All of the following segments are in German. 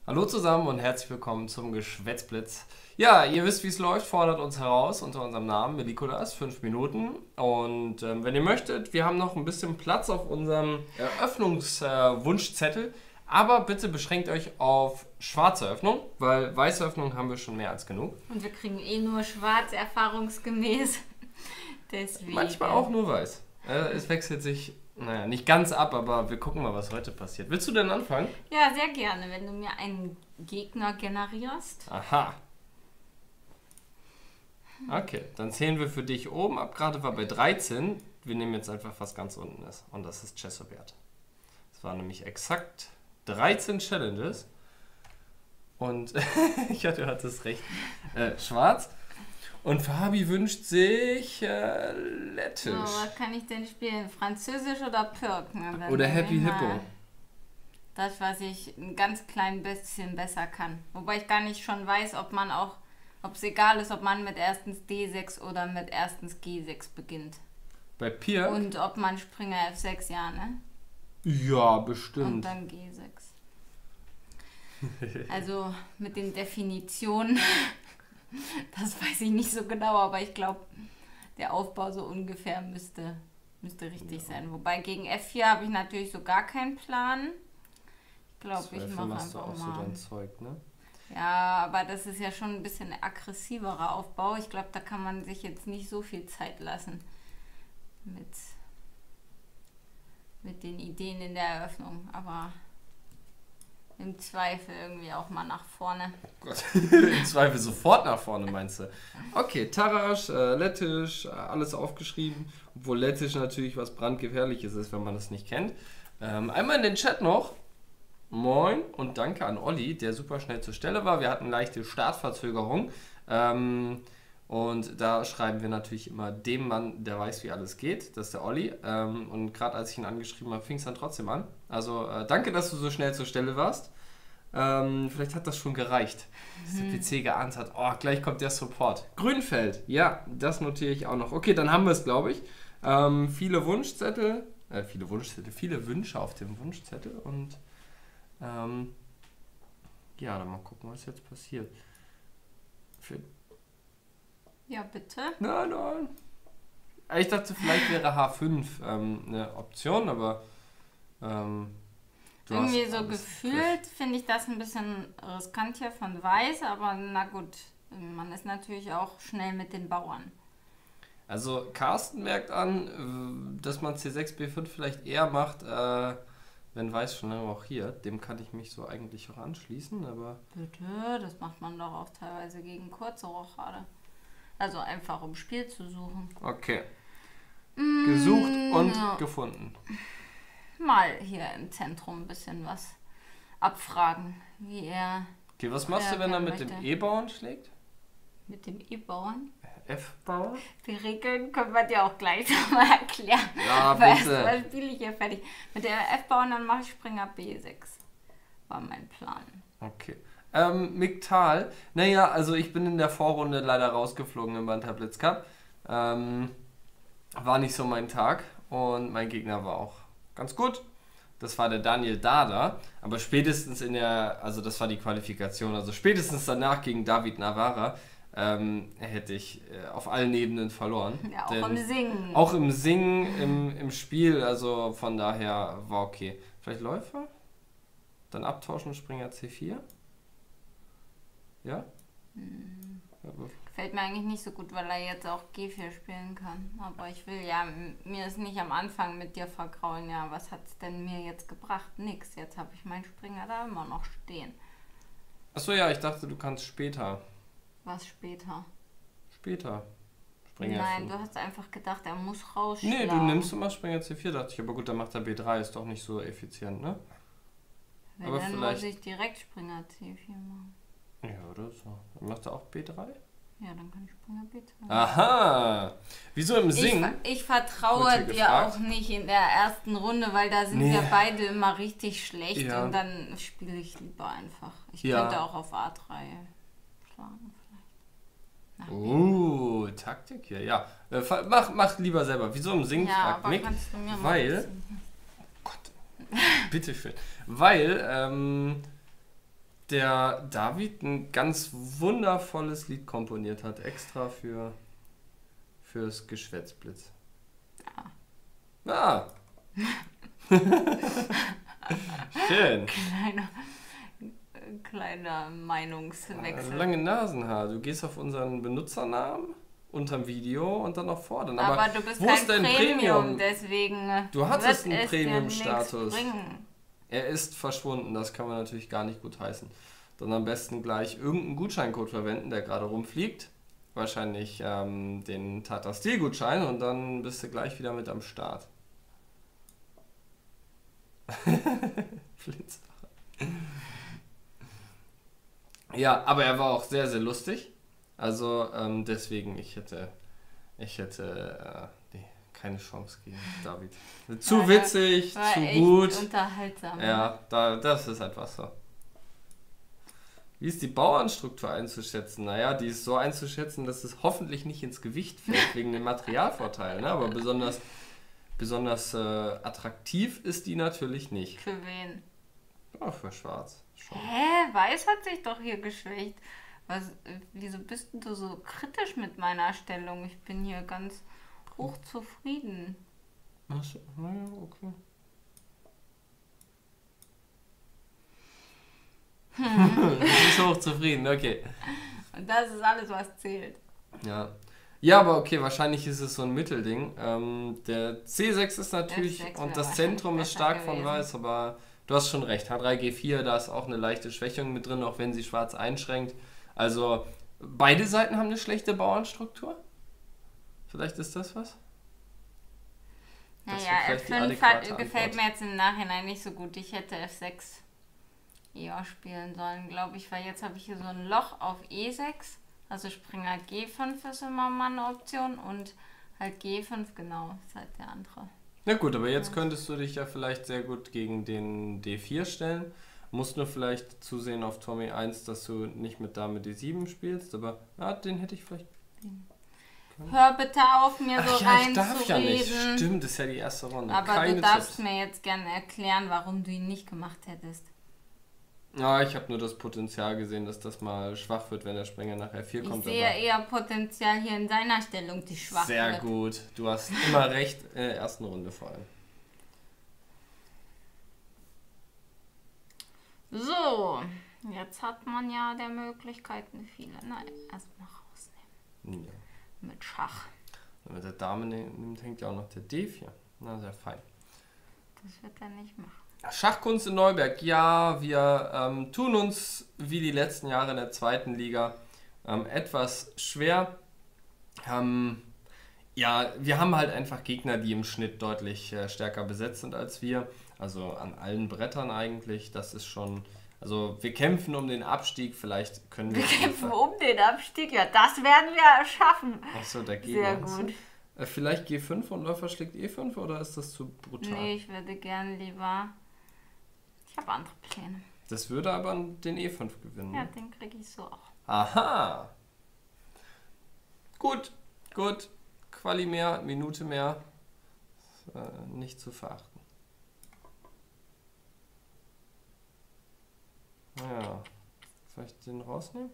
Hallo zusammen und herzlich willkommen zum Geschwätzblitz. Ja, ihr wisst, wie es läuft, fordert uns heraus unter unserem Namen Melikolas, 5 Minuten. Und wenn ihr möchtet, wir haben noch ein bisschen Platz auf unserem Eröffnungswunschzettel. Aber bitte beschränkt euch auf schwarze Öffnung, weil weiße Öffnung haben wir schon mehr als genug. Und wir kriegen eh nur schwarz, erfahrungsgemäß. Deswegen. Manchmal auch nur weiß. Es wechselt sich, naja, nicht ganz ab, aber wir gucken mal, was heute passiert. Willst du denn anfangen? Ja, sehr gerne, wenn du mir einen Gegner generierst. Aha. Okay, dann zählen wir für dich oben ab. Gerade war bei 13. Wir nehmen jetzt einfach, was ganz unten ist. Und das ist Chesobert. Das waren nämlich exakt 13 Challenges. Und ja, du hattest recht. Schwarz. Und Fabi wünscht sich Lettisch. So, was kann ich denn spielen? Französisch oder Pirken? Oder Happy Hippo. Das, was ich ein ganz klein bisschen besser kann. Wobei ich gar nicht schon weiß, ob es egal ist, ob man mit erstens D6 oder mit erstens G6 beginnt. Bei Pirk? Und ob man Springer F6, ja, ne? Ja, bestimmt. Und dann G6. Also mit den Definitionen, das weiß ich nicht so genau, aber ich glaube, der Aufbau so ungefähr müsste richtig sein. Wobei gegen F4 habe ich natürlich so gar keinen Plan. Ich glaube, ich mache machst du einfach auch so mal. dein Zeug, ne? Ja, aber das ist ja schon ein bisschen aggressiverer Aufbau. Ich glaube, da kann man sich jetzt nicht so viel Zeit lassen mit den Ideen in der Eröffnung. Aber im Zweifel irgendwie auch mal nach vorne. Oh Gott, im Zweifel sofort nach vorne, meinst du? Okay, Tarrasch, Lettisch, alles aufgeschrieben. Obwohl Lettisch natürlich was brandgefährliches ist, wenn man das nicht kennt. Einmal in den Chat noch. Moin und danke an Olli, der super schnell zur Stelle war. Wir hatten leichte Startverzögerung. Und da schreiben wir natürlich immer dem Mann, der weiß, wie alles geht. Das ist der Olli. Und gerade als ich ihn angeschrieben habe, fing es dann trotzdem an. Also danke, dass du so schnell zur Stelle warst. Vielleicht hat das schon gereicht, dass der PC geahnt hat. Oh, gleich kommt der Support. Grünfeld, ja, das notiere ich auch noch. Okay, dann haben wir es, glaube ich. Viele Wünsche auf dem Wunschzettel. Und ja, dann mal gucken, was jetzt passiert. Ja, bitte. Nein. Ich dachte, vielleicht wäre H5 eine Option, aber irgendwie so gefühlt finde ich das ein bisschen riskant hier von Weiß, aber na gut, man ist natürlich auch schnell mit den Bauern. Also Carsten merkt an, dass man C6, B5 vielleicht eher macht, wenn Weiß schon lange auch hier. Dem kann ich mich so eigentlich auch anschließen, aber... Bitte, das macht man doch auch teilweise gegen kurze Rochade. Also einfach um Spiel zu suchen. Okay. Gesucht und gefunden. Mal hier im Zentrum ein bisschen was abfragen, wie er... Okay, was machst du, wenn er mit dem E-Bauern schlägt? Mit dem E-Bauern? F-Bauern? Die Regeln können wir dir auch gleich nochmal erklären. Ja, bitte. bitte. Spiele ich hier fertig. Mit der F-Bauern, dann mache ich Springer B6. War mein Plan. Okay. Miktal, naja, also ich bin in der Vorrunde leider rausgeflogen im Banter Blitz Cup. War nicht so mein Tag und mein Gegner war auch ganz gut. Das war der Daniel Dada, aber spätestens also das war die Qualifikation, also spätestens danach gegen David Navarra hätte ich auf allen Ebenen verloren. Ja, auch im Singen. Auch im Singen, im Spiel, also von daher war okay. Vielleicht Läufer? Dann abtauschen, Springer C4? Ja? Gefällt mir eigentlich nicht so gut, weil er jetzt auch G4 spielen kann. Aber ich will ja, mir ist nicht am Anfang mit dir vergraulen. Ja, was hat es denn mir jetzt gebracht? Nix. Jetzt habe ich meinen Springer da immer noch stehen. Achso, ja, ich dachte, du kannst später. Was später? Später. Springer Nein, F5. du hast einfach gedacht, er muss rausschlagen. Nee, du nimmst immer Springer C4, dachte ich. Aber gut, dann macht er B3, ist doch nicht so effizient, ne? Wenn, aber dann vielleicht... muss ich direkt Springer C4 machen. Ja, oder so. Dann macht er auch B3? Ja, dann kann ich Springer B2. Aha! Wieso im Singen? Ich vertraue dir auch nicht in der ersten Runde, weil da sind wir beide immer richtig schlecht und dann spiele ich lieber einfach. Ich könnte auch auf A3 schlagen vielleicht. Taktik hier, ja. Mach lieber selber. Wieso im Singen? Ja, fragt Mick. kannst du mir weil... mal Gott. Bitteschön. Weil, der David ein ganz wundervolles Lied komponiert hat, extra fürs Geschwätzblitz. Ah. Schön. Kleiner Meinungswechsel. Lange Nasenhaar. Du gehst auf unseren Benutzernamen unterm Video und dann noch fordern. Aber du bist wo ist kein dein Premium, deswegen Du hattest wird einen es dir Premium-Status. nichts bringen. Er ist verschwunden, das kann man natürlich gar nicht gut heißen. Dann am besten gleich irgendeinen Gutscheincode verwenden, der gerade rumfliegt. Wahrscheinlich den Tata Steel Gutschein und dann bist du gleich wieder mit am Start. Flitzer. Ja, aber er war auch sehr, sehr lustig. Also deswegen, ich hätte keine Chance gegen David. Zu witzig, zu gut. Unterhaltsam. Ja, das ist einfach so. Wie ist die Bauernstruktur einzuschätzen? Naja, die ist so einzuschätzen, dass es hoffentlich nicht ins Gewicht fällt, wegen dem Materialvorteil. Ne? Aber besonders attraktiv ist die natürlich nicht. Für wen? Ja, für Schwarz. Schon. Hä? Weiß hat sich doch hier geschwächt. Wieso bist du so kritisch mit meiner Stellung? Ich bin hier ganz hochzufrieden. Achso, naja, okay. Du bist hochzufrieden, okay. Und das ist alles, was zählt. Ja. Ja, aber okay, wahrscheinlich ist es so ein Mittelding. Der C6 ist natürlich, F6 und wäre das Zentrum ist stark wahrscheinlich von besser Weiß, aber du hast schon recht. H3G4, da ist auch eine leichte Schwächung mit drin, auch wenn sie Schwarz einschränkt. Also, beide Seiten haben eine schlechte Bauernstruktur. Vielleicht ist das was? Das Naja, wäre vielleicht die F5 adäquate gefällt Antwort. mir jetzt im Nachhinein nicht so gut. Ich hätte F6 eher spielen sollen, glaube ich, weil jetzt habe ich hier so ein Loch auf E6. Also Springer G5 ist immer mal eine Option und halt G5, genau, ist halt der andere. Na gut, aber jetzt könntest du dich ja vielleicht sehr gut gegen den D4 stellen. Musst nur vielleicht zusehen auf Turm E1, dass du nicht mit Dame D7 spielst, aber ja, den hätte ich vielleicht... Hör bitte auf, mir so ja, ich darf ja reinzureden. nicht. Stimmt, das ist ja die erste Runde. Aber Keine du darfst Tipps. mir jetzt gerne erklären, warum du ihn nicht gemacht hättest. Ja, ich habe nur das Potenzial gesehen, dass das mal schwach wird, wenn der Springer nach F4 Ich kommt. sehe eher Potenzial hier in seiner Stellung, die schwach sehr wird. gut. Du hast immer recht, in der ersten Runde vor allem. So, jetzt hat man ja der Möglichkeiten viele. Nein, erstmal rausnehmen. Ja. Mit Schach. Wenn man der Dame nimmt, hängt ja auch noch der D4. Na, sehr fein. Das wird er nicht machen. Schachkunst in Neuberg. Ja, wir tun uns wie die letzten Jahre in der zweiten Liga etwas schwer. Ja, wir haben halt einfach Gegner, die im Schnitt deutlich stärker besetzt sind als wir. Also an allen Brettern eigentlich. Das ist schon... Also wir kämpfen um den Abstieg. Vielleicht können wir... Wir kämpfen um den Abstieg. Ja, das werden wir schaffen. Achso, dagegen. Sehr gut. Vielleicht G5 und Läufer schlägt E5 oder ist das zu brutal? Nee, ich würde gern lieber... Ich habe andere Pläne. Das würde aber den E5 gewinnen. Ja, Ne? den kriege ich so auch. Aha. Gut, gut. Quali mehr, Minute mehr. Nicht zu verachten. Ja. Soll ich den rausnehmen?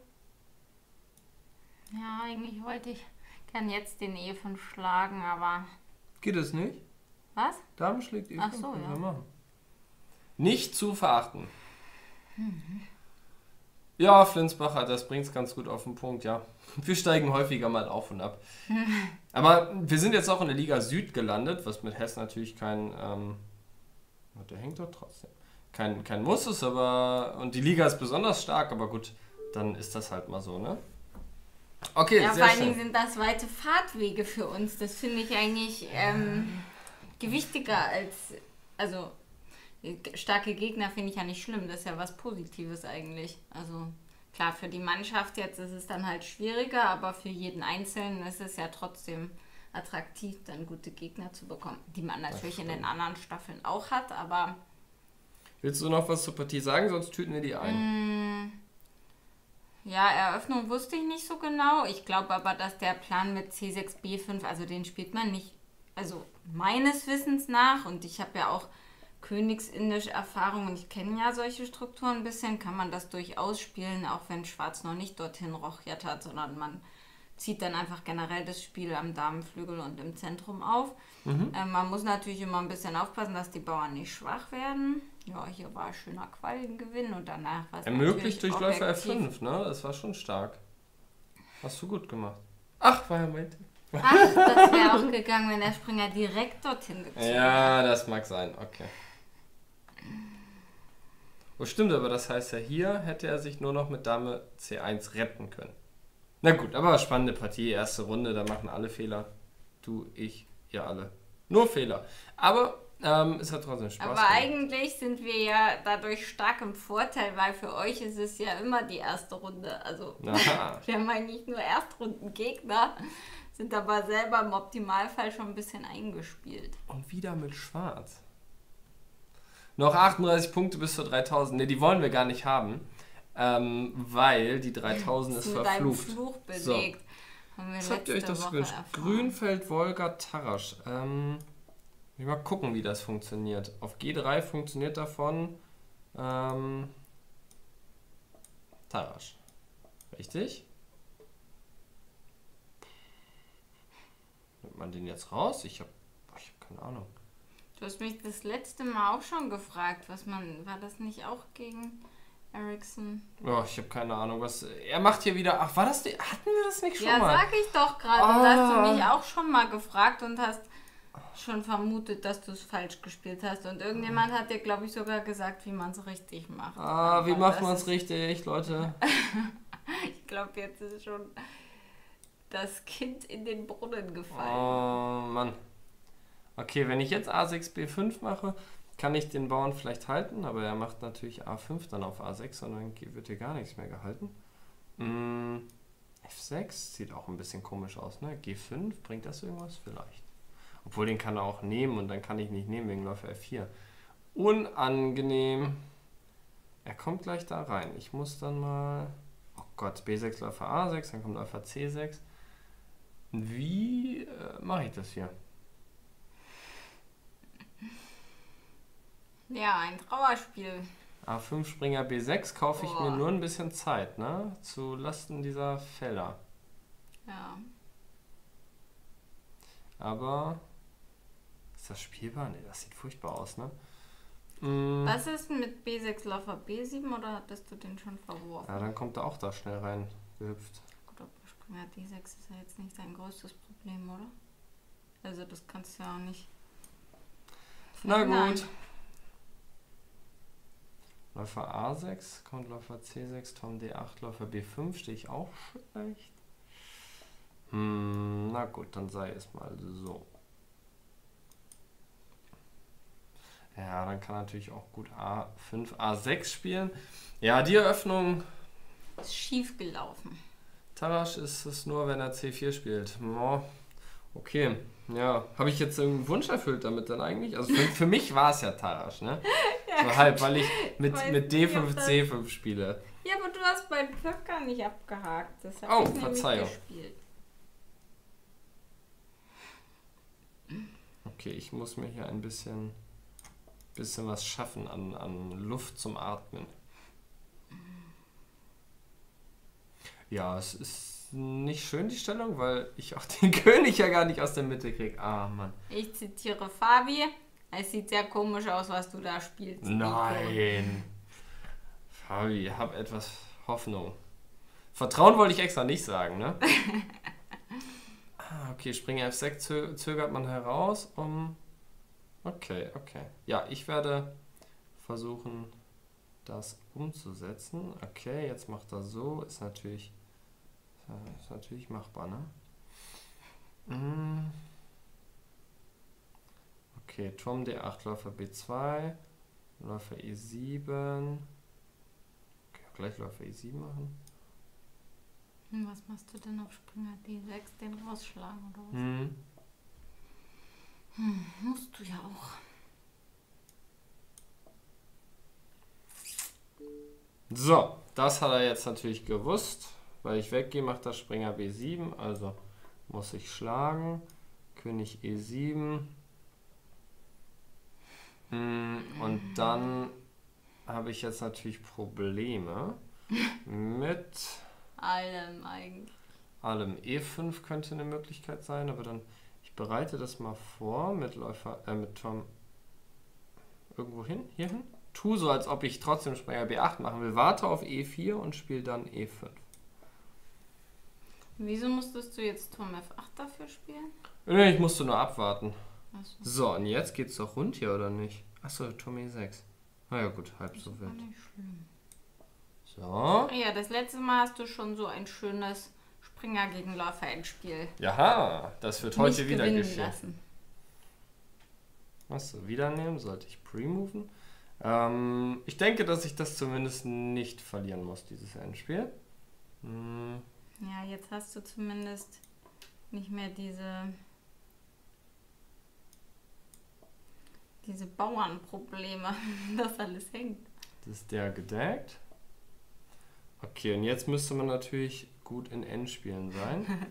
Ja, eigentlich wollte ich gern jetzt den E5 schlagen, aber... Geht es nicht? Was? Dame schlägt E5. Ach so, können ja. wir machen. Nicht zu verachten. Ja, Flinsbacher, das bringt es ganz gut auf den Punkt, ja. Wir steigen häufiger mal auf und ab. Aber wir sind jetzt auch in der Liga Süd gelandet, was mit Hessen natürlich kein... der hängt doch trotzdem. Kein Muss ist, aber... Und die Liga ist besonders stark, aber gut, dann ist das halt mal so, ne? Okay, Ja, sehr vor allen Dingen schön. sind das weite Fahrtwege für uns. Das finde ich eigentlich gewichtiger als... Also, starke Gegner finde ich ja nicht schlimm. Das ist ja was Positives eigentlich. Also, klar, für die Mannschaft jetzt ist es dann halt schwieriger, aber für jeden Einzelnen ist es ja trotzdem attraktiv, dann gute Gegner zu bekommen. Die man natürlich in den anderen Staffeln auch hat, aber... Willst du noch was zur Partie sagen, sonst tüten wir die ein? Ja, Eröffnung wusste ich nicht so genau. Ich glaube aber, dass der Plan mit C6, B5, also den spielt man nicht, also meines Wissens nach, und ich habe ja auch Königsindisch-Erfahrung und ich kenne ja solche Strukturen ein bisschen, kann man das durchaus spielen, auch wenn Schwarz noch nicht dorthin rochiert hat, sondern man zieht dann einfach generell das Spiel am Damenflügel und im Zentrum auf. Man muss natürlich immer ein bisschen aufpassen, dass die Bauern nicht schwach werden. Ja, hier war schöner Qualiengewinn und danach war es ermöglicht durch Läufer objektiv. F5, ne? Das war schon stark. Hast du gut gemacht. Ach, war ja mein Tipp. Ach, das wäre auch gegangen, wenn der Springer direkt dorthin gezogen wäre. Ja, das mag sein, okay. Oh, stimmt, aber das heißt ja, hier hätte er sich nur noch mit Dame C1 retten können. Na gut, aber spannende Partie, erste Runde, da machen alle Fehler. Du, ich, ihr alle. Nur Fehler. Aber es hat trotzdem Spaß Aber gemacht. eigentlich sind wir ja dadurch stark im Vorteil, weil für euch ist es ja immer die erste Runde. Also Aha. wir haben eigentlich nur Erstrundengegner, sind aber selber im Optimalfall schon ein bisschen eingespielt. Und wieder mit Schwarz. Noch 38 Punkte bis zur 3000. Ne, die wollen wir gar nicht haben. Weil die 3000 ist mit einem verflucht. Fluch So. belegt. Haben wir Was habt ihr euch letzte das Woche gewünscht? erfahren. Grünfeld, Wolga, Tarasch. Ich mal gucken, wie das funktioniert. Auf G3 funktioniert davon Tarasch. Richtig? Nimmt man den jetzt raus? Ich hab keine Ahnung. Du hast mich das letzte Mal auch schon gefragt, war das nicht auch gegen Ericsson? Oh, ich habe keine Ahnung, was. Er macht hier wieder. Ach, war das. Hatten wir das nicht schon Ja, mal? sag ich doch gerade. Ah. Und hast du mich auch schon mal gefragt und hast schon vermutet, dass du es falsch gespielt hast. Und irgendjemand hat dir, glaube ich, sogar gesagt, wie man es richtig macht. Ah, wie Aber macht das man es ist- richtig, Leute? Ich glaube, jetzt ist schon das Kind in den Brunnen gefallen. Oh, Mann. Okay, wenn ich jetzt A6, B5 mache, kann ich den Bauern vielleicht halten, aber er macht natürlich A5 dann auf A6 und dann wird hier gar nichts mehr gehalten. F6 sieht auch ein bisschen komisch aus, ne? G5, bringt das irgendwas? Vielleicht. Obwohl, den kann er auch nehmen und dann kann ich nicht nehmen wegen Läufer F4. Unangenehm. Er kommt gleich da rein. Ich muss dann mal... Oh Gott, B6, Läufer A6, dann kommt Läufer C6. Wie mache ich das hier? Ja, ein Trauerspiel. A5 Springer B6 kaufe ich mir Boah. nur ein bisschen Zeit, ne? Zu Lasten dieser Felder. Ja. Aber ist das spielbar? Ne, das sieht furchtbar aus, ne? Was ist denn mit B6 Läufer B7 oder hattest du den schon verworfen? Ja, dann kommt er auch da schnell rein gehüpft. Gut, aber Springer D6 ist ja jetzt nicht dein größtes Problem, oder? Also das kannst du ja auch nicht. Na verhindern. gut. Läufer A6, kommt Läufer C6, Turm D8, Läufer B5, stehe ich auch schlecht. Na gut, dann sei es mal so. Ja, dann kann natürlich auch gut A5, A6 spielen. Ja, die Eröffnung, Ist schief gelaufen. Tarasch ist es nur, wenn er C4 spielt. Oh, okay, ja. Habe ich jetzt irgendeinen Wunsch erfüllt damit dann eigentlich? Also für mich war es ja Tarasch, ne? So halb, weil ich mit weiß D5, nicht, ob das- C5 spiele. Ja, aber du hast beim Pöcker nicht abgehakt. Das Oh, habe ich nämlich Verzeihung. gespielt. Okay, ich muss mir hier ein bisschen was schaffen an Luft zum Atmen. Ja, es ist nicht schön, die Stellung, weil ich auch den König ja gar nicht aus der Mitte kriege. Ah, Mann. Ich zitiere Fabi. Es sieht sehr komisch aus, was du da spielst. Nein. Fabi, hab etwas Hoffnung. Vertrauen wollte ich extra nicht sagen, ne? Okay, Springer F6 zögert man heraus, Okay. Ja, ich werde versuchen, das umzusetzen. Okay, jetzt macht er so. Ist natürlich machbar, ne? Okay, Turm D8, Läufer B2, Läufer E7. Okay, gleich Läufer E7 machen. Was machst du denn auf Springer D6? Den rausschlagen oder was? Musst du ja auch. So, das hat er jetzt natürlich gewusst. Weil ich weggehe, macht der Springer B7. Also muss ich schlagen. König E7. Und dann habe ich jetzt natürlich Probleme mit Allem eigentlich. allem. E5 könnte eine Möglichkeit sein, aber dann, ich bereite das mal vor mit mit Tom irgendwo hin, hier hin. Tu so, als ob ich trotzdem Springer B8 machen will. Warte auf E4 und spiele dann E5. Wieso musstest du jetzt Turm F8 dafür spielen? Nee, ich musste nur abwarten. Achso. So, und jetzt geht's doch rund hier, oder nicht? Achso, Turm E6. Na ja, gut, halb so War wild. nicht schlimm. So. Ja, das letzte Mal hast du schon so ein schönes Springer gegen Läufer Endspiel Jaha, das wird heute nicht wieder gewinnen geschehen. lassen. Achso, wieder nehmen, sollte ich pre-moven. Ich denke, dass ich das zumindest nicht verlieren muss, dieses Endspiel. Ja, jetzt hast du zumindest nicht mehr diese Bauernprobleme, dass alles hängt. Das ist der gedeckt. Okay, und jetzt müsste man natürlich gut in Endspielen sein.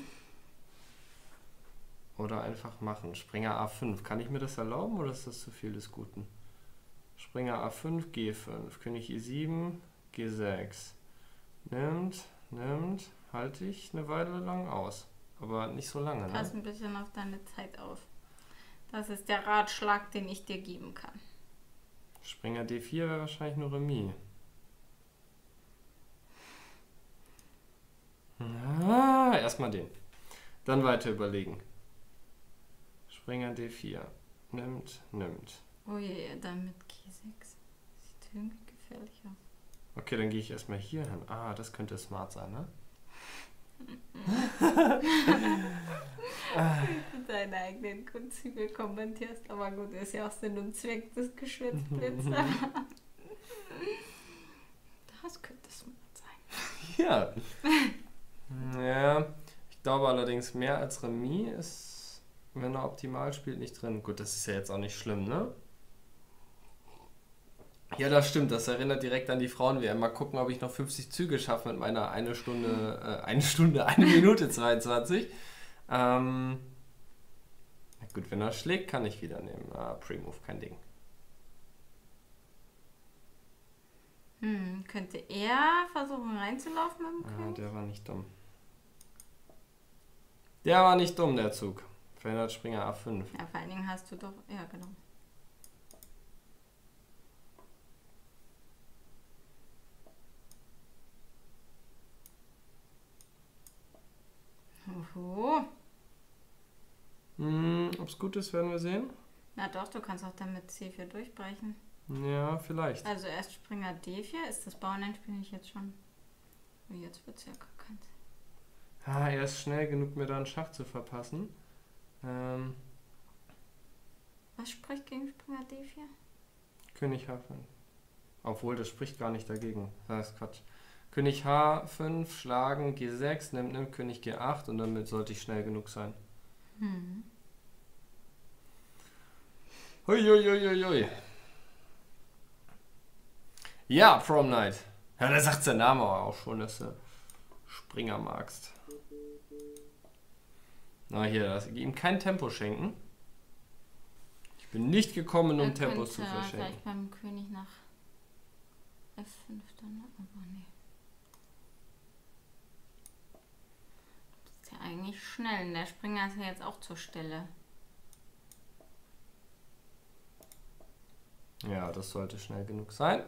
Oder einfach machen. Springer A5. Kann ich mir das erlauben oder ist das zu viel des Guten? Springer A5, G5. König E7, G6. Nimmt, halte ich eine Weile lang aus. Aber nicht so lange, ne? Pass ein bisschen auf deine Zeit auf. Das ist der Ratschlag, den ich dir geben kann. Springer D4 wäre wahrscheinlich nur Remis. Erstmal den. Dann weiter überlegen. Springer D4. Nimmt. Oh je, dann mit G6. Sieht irgendwie gefährlich aus. Okay, dann gehe ich erstmal hier hin. Ah, das könnte smart sein, ne? Wie du deine eigenen Grundzüge kommentierst. Aber gut, ist ja auch Sinn und Zweck des Geschwätzblitz. Das könnte smart sein. Ja. Ja, ich glaube allerdings, mehr als Remis ist, wenn er optimal spielt, nicht drin. Gut, das ist ja jetzt auch nicht schlimm, ne? Ja, das stimmt. Das erinnert direkt an die Frauen-WM. Mal gucken, ob ich noch 50 Züge schaffe mit meiner 1 Minute 22. Na gut, wenn er schlägt, kann ich wieder nehmen. Pre-Move, kein Ding. Könnte er versuchen reinzulaufen mit dem König? Der war nicht dumm. Der war nicht dumm, der Zug. Verhindert Springer A5. Ja, vor allen Dingen hast du doch... Ja, genau. Oho. Ob es gut ist, werden wir sehen. Na doch, du kannst auch dann mit C4 durchbrechen. Ja, vielleicht. Also erst Springer D4. Ist das Bauernendspiel nicht jetzt schon? Oh, jetzt wird es ja gar keins. Er ist schnell genug, mir da einen Schach zu verpassen. Was spricht gegen Springer D4? König H5. Obwohl, das spricht gar nicht dagegen. Das ist Quatsch. König H5, schlagen, G6, nimmt, König G8 und damit sollte ich schnell genug sein. Hui. Ja, Prom Night. Ja, da sagt der Name aber auch schon, dass du Springer magst. Na hier, ihm kein Tempo schenken. Ich bin nicht gekommen, um Tempo zu verschenken. Vielleicht beim König nach F5 dann, aber nee. Das ist ja eigentlich schnell. Der Springer ist ja jetzt auch zur Stelle. Ja, das sollte schnell genug sein.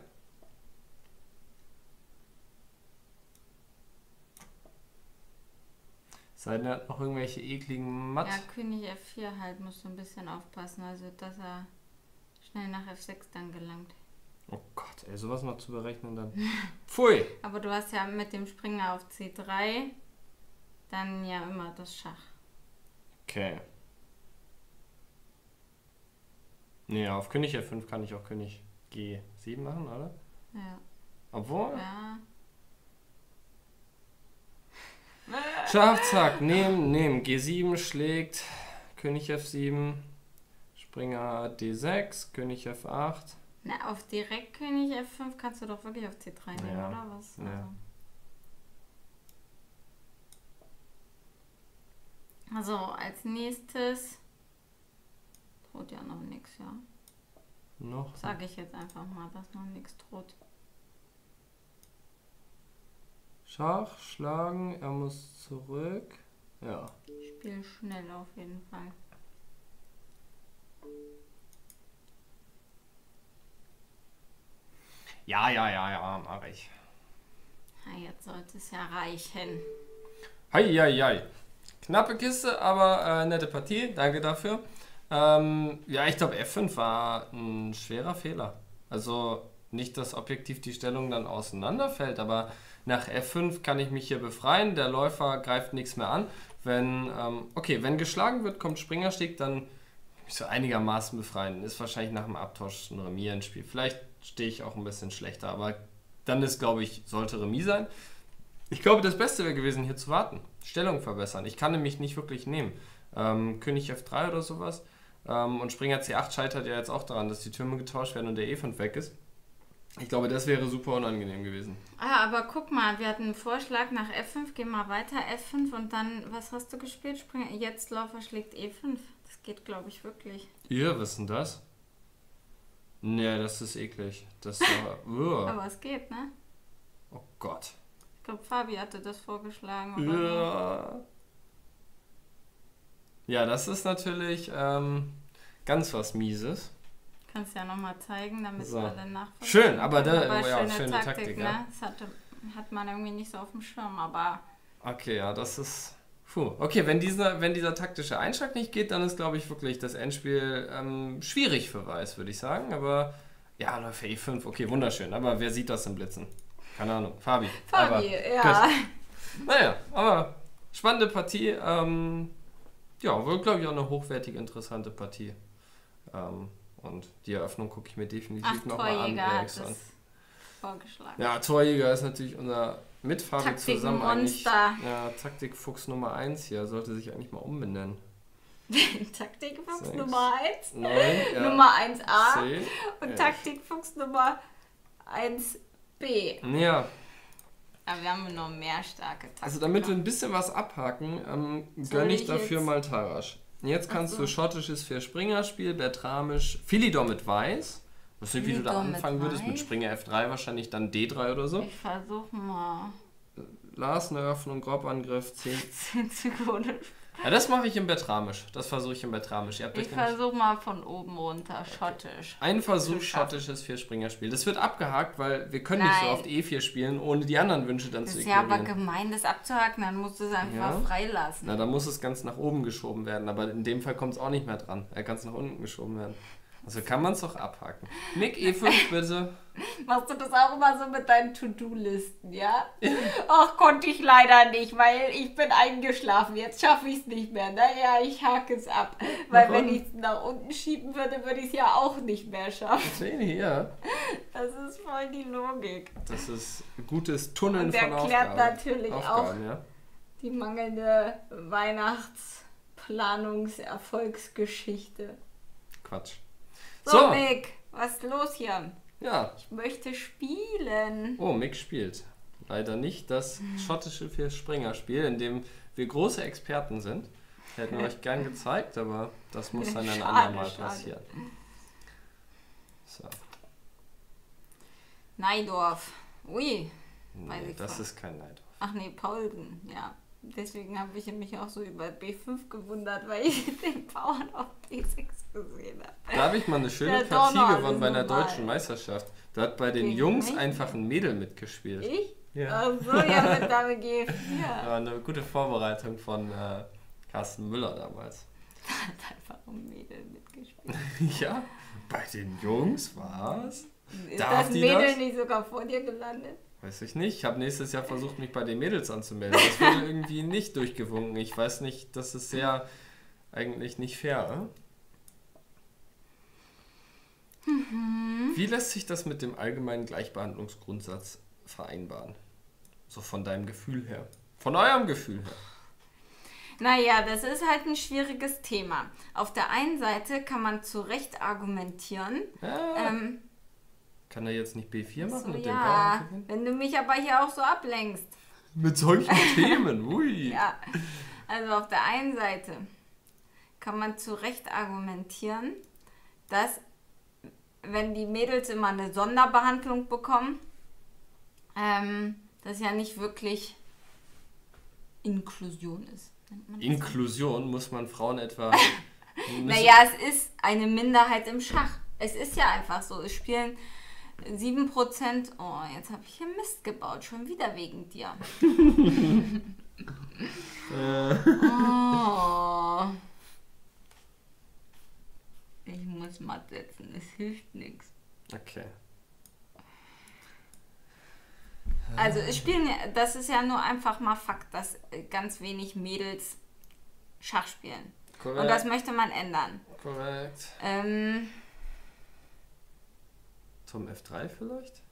Sei denn, er hat noch irgendwelche ekligen Matt. Ja, König F4 halt, musst du ein bisschen aufpassen, also dass er schnell nach F6 dann gelangt. Oh Gott, ey, sowas noch zu berechnen dann. Pfui! Aber du hast ja mit dem Springer auf C3 dann ja immer das Schach. Okay. Nee, auf König F5 kann ich auch König G7 machen, oder? Ja. Obwohl? Ja. Schach, zack, nehmen. G7 schlägt, König F7, Springer D6, König F8. Na, auf direkt König F5 kannst du doch wirklich auf C3 nehmen, Ja. oder was? Ja. Also als nächstes droht ja noch nichts, ja. Noch. Sage ich jetzt einfach mal, dass noch nichts droht. Schach, schlagen, er muss zurück. Ja. Spiel schnell auf jeden Fall. Ja, mach ich. Na, jetzt sollte es ja reichen. Hei. Knappe Kiste, aber nette Partie. Danke dafür. Ja, ich glaube, F5 war ein schwerer Fehler. Also nicht, dass objektiv die Stellung dann auseinanderfällt, aber nach F5 kann ich mich hier befreien. Der Läufer greift nichts mehr an. Wenn geschlagen wird, kommt Springersteg, dann mich so einigermaßen befreien. Ist wahrscheinlich nach dem Abtausch ein Remis ins Spiel. Vielleicht stehe ich auch ein bisschen schlechter, aber dann ist, glaube ich, sollte Remis sein. Ich glaube, das Beste wäre gewesen, hier zu warten. Stellung verbessern. Ich kann nämlich nicht wirklich nehmen. König F3 oder sowas. Und Springer C8 scheitert ja jetzt auch daran, dass die Türme getauscht werden und der E5 weg ist. Ich glaube, das wäre super unangenehm gewesen. Ah, aber guck mal, wir hatten einen Vorschlag nach F5, geh mal weiter, F5 und dann, was hast du gespielt? Springer, jetzt Läufer schlägt E5. Das geht, glaube ich, wirklich. Ihr, was ist denn das? Nee, das ist eklig. Das war... Aber es geht, ne? Oh Gott. Ich glaube, Fabi hatte das vorgeschlagen. Oder so. Ja, das ist natürlich ganz was Mieses. Kannst ja nochmal zeigen, damit so. wir alle nachvollziehen. Schön, aber schöne Taktik, ne? ja. Das hat man irgendwie nicht so auf dem Schirm, aber... Okay, ja, das ist... Okay, wenn dieser taktische Einschlag nicht geht, dann ist, glaube ich, wirklich das Endspiel schwierig für Weiß, würde ich sagen. Aber ja, Läufer E5, okay, wunderschön. Aber wer sieht das im Blitzen? Keine Ahnung. Fabi, ja. Gut. Naja, aber spannende Partie. Ja, wohl, glaube ich, auch eine hochwertige, interessante Partie. Und die Eröffnung gucke ich mir definitiv nochmal an. Hat das vorgeschlagen. Ja, Torjäger ist natürlich unser mit Fabi zusammen eigentlich. Ja, Taktikfuchs Nummer 1 hier. Sollte sich eigentlich mal umbenennen. Taktikfuchs 6, Nummer 1. 9, ja, Nummer 1a. 10, und 11. Taktikfuchs Nummer 1b. Ja. Aber wir haben noch mehr starke Taktik. Also damit wir ein bisschen was abhaken, gönne ich dafür jetzt mal Tarasch. Jetzt kannst du schottisches Vier-Springer-Spiel, Bertramisch, Philidor mit Weiß. Ich weiß nicht, wie du da anfangen würdest, mit Springer F3 wahrscheinlich dann D3 oder so. Ich versuche mal. Lars, eine Öffnung, Grobangriff, 10 Sekunden. Ja, das mache ich im Bertramisch. Das versuche ich im Bertramisch. Ich versuche mal von oben runter, schottisch. Ein Versuch, schottisches Vier-Springer-Spiel. Das wird abgehakt, weil wir können nicht so oft E4 spielen, ohne die anderen Wünsche dann zu ignorieren. Das ist ja aber gemein, das abzuhaken, dann musst du es einfach freilassen. Na, dann muss es ganz nach oben geschoben werden, aber in dem Fall kommt es auch nicht mehr dran. Er kann es nach unten geschoben werden. Also kann man es doch abhaken. Nick, E5 bitte. Machst du das auch immer so mit deinen To-Do-Listen, ja? Ach, konnte ich leider nicht, weil ich bin eingeschlafen. Jetzt schaffe ich es nicht mehr. Naja, ich hake es ab. Weil wenn ich es nach unten schieben würde, würde ich es ja auch nicht mehr schaffen. Ja. Das ist voll die Logik. Das ist gutes Tunneln von Aufgaben. Und erklärt natürlich auch ja, die mangelnde Weihnachtsplanungserfolgsgeschichte. Quatsch. So, Mick, was ist los hier? Ja. Ich möchte spielen. Oh, Mick spielt. Leider nicht das schottische Vier-Springer-Spiel, in dem wir große Experten sind. Hätten wir euch gern gezeigt, aber das muss dann ein andermal passieren. So. Neidorf. Ui. Nee, das ist kein Neidorf. Ach nee, Paulsen, ja. Deswegen habe ich mich auch so über B5 gewundert, weil ich den Bauern auf B6 gesehen habe. Da habe ich mal eine schöne Partie gewonnen bei einer deutschen Meisterschaft. Da hat bei den Jungs einfach ein Mädel mitgespielt. Ich? Ja. Ach so, ja, mit Dame G4. War eine gute Vorbereitung von Carsten Müller damals. Da hat einfach ein Mädel mitgespielt. Ja, bei den Jungs war's. Ist das Mädel nicht sogar vor dir gelandet? Weiß ich nicht. Ich habe nächstes Jahr versucht, mich bei den Mädels anzumelden. Das wurde irgendwie nicht durchgewunken. Ich weiß nicht, das ist sehr eigentlich nicht fair. Wie lässt sich das mit dem allgemeinen Gleichbehandlungsgrundsatz vereinbaren? So von deinem Gefühl her. Von eurem Gefühl her. Naja, das ist halt ein schwieriges Thema. Auf der einen Seite kann man zu Recht argumentieren. Ja. Kann er jetzt nicht B4 machen so, mit dem ja, Bauern? wenn du mich aber hier auch so ablenkst. Mit solchen Themen, ui. Ja, also auf der einen Seite kann man zu Recht argumentieren, dass wenn die Mädels immer eine Sonderbehandlung bekommen, das ja nicht wirklich Inklusion ist. Nennt man das so? Inklusion, muss man Frauen etwa... Naja, es ist eine Minderheit im Schach. Es ist ja einfach so. Es spielen 7%. Oh, jetzt habe ich hier Mist gebaut. Schon wieder wegen dir. Oh. Ich muss matt setzen. Es hilft nichts. Okay. Also es spielen, das ist ja nur einfach mal Fakt, dass ganz wenig Mädels Schach spielen. Korrekt. Und das möchte man ändern. Korrekt. Zum F3 vielleicht?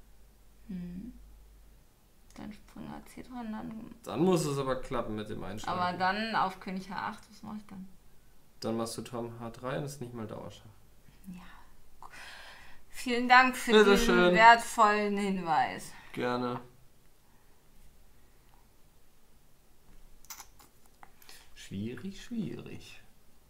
Dann Springer C3 dann. Dann muss es aber klappen mit dem Einschlag. Aber dann auf König H8, was mache ich dann? Dann machst du Turm H3 und ist nicht mal Dauerschach. Ja. Vielen Dank für Bitte diesen schön. wertvollen Hinweis. Gerne. Schwierig, schwierig.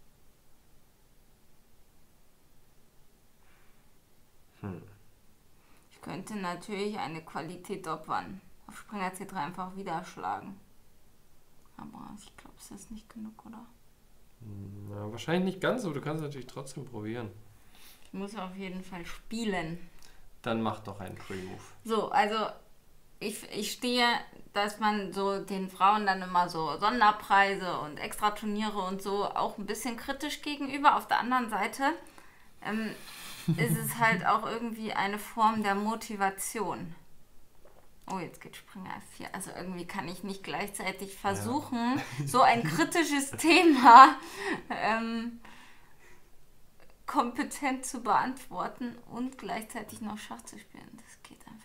Ich könnte natürlich eine Qualität opfern. Auf Springer C3 einfach wieder schlagen. Aber ich glaube, es ist nicht genug, oder? Ja, wahrscheinlich nicht ganz, aber du kannst natürlich trotzdem probieren. Ich muss auf jeden Fall spielen. Dann mach doch einen Pre-Move. So, also ich stehe, dass man so den Frauen dann immer so Sonderpreise und Extraturniere und so auch ein bisschen kritisch gegenüber. Auf der anderen Seite ist es halt auch irgendwie eine Form der Motivation. Oh, jetzt geht Springer F4. Also irgendwie kann ich nicht gleichzeitig versuchen, so ein kritisches Thema kompetent zu beantworten und gleichzeitig noch Schach zu spielen. Das geht einfach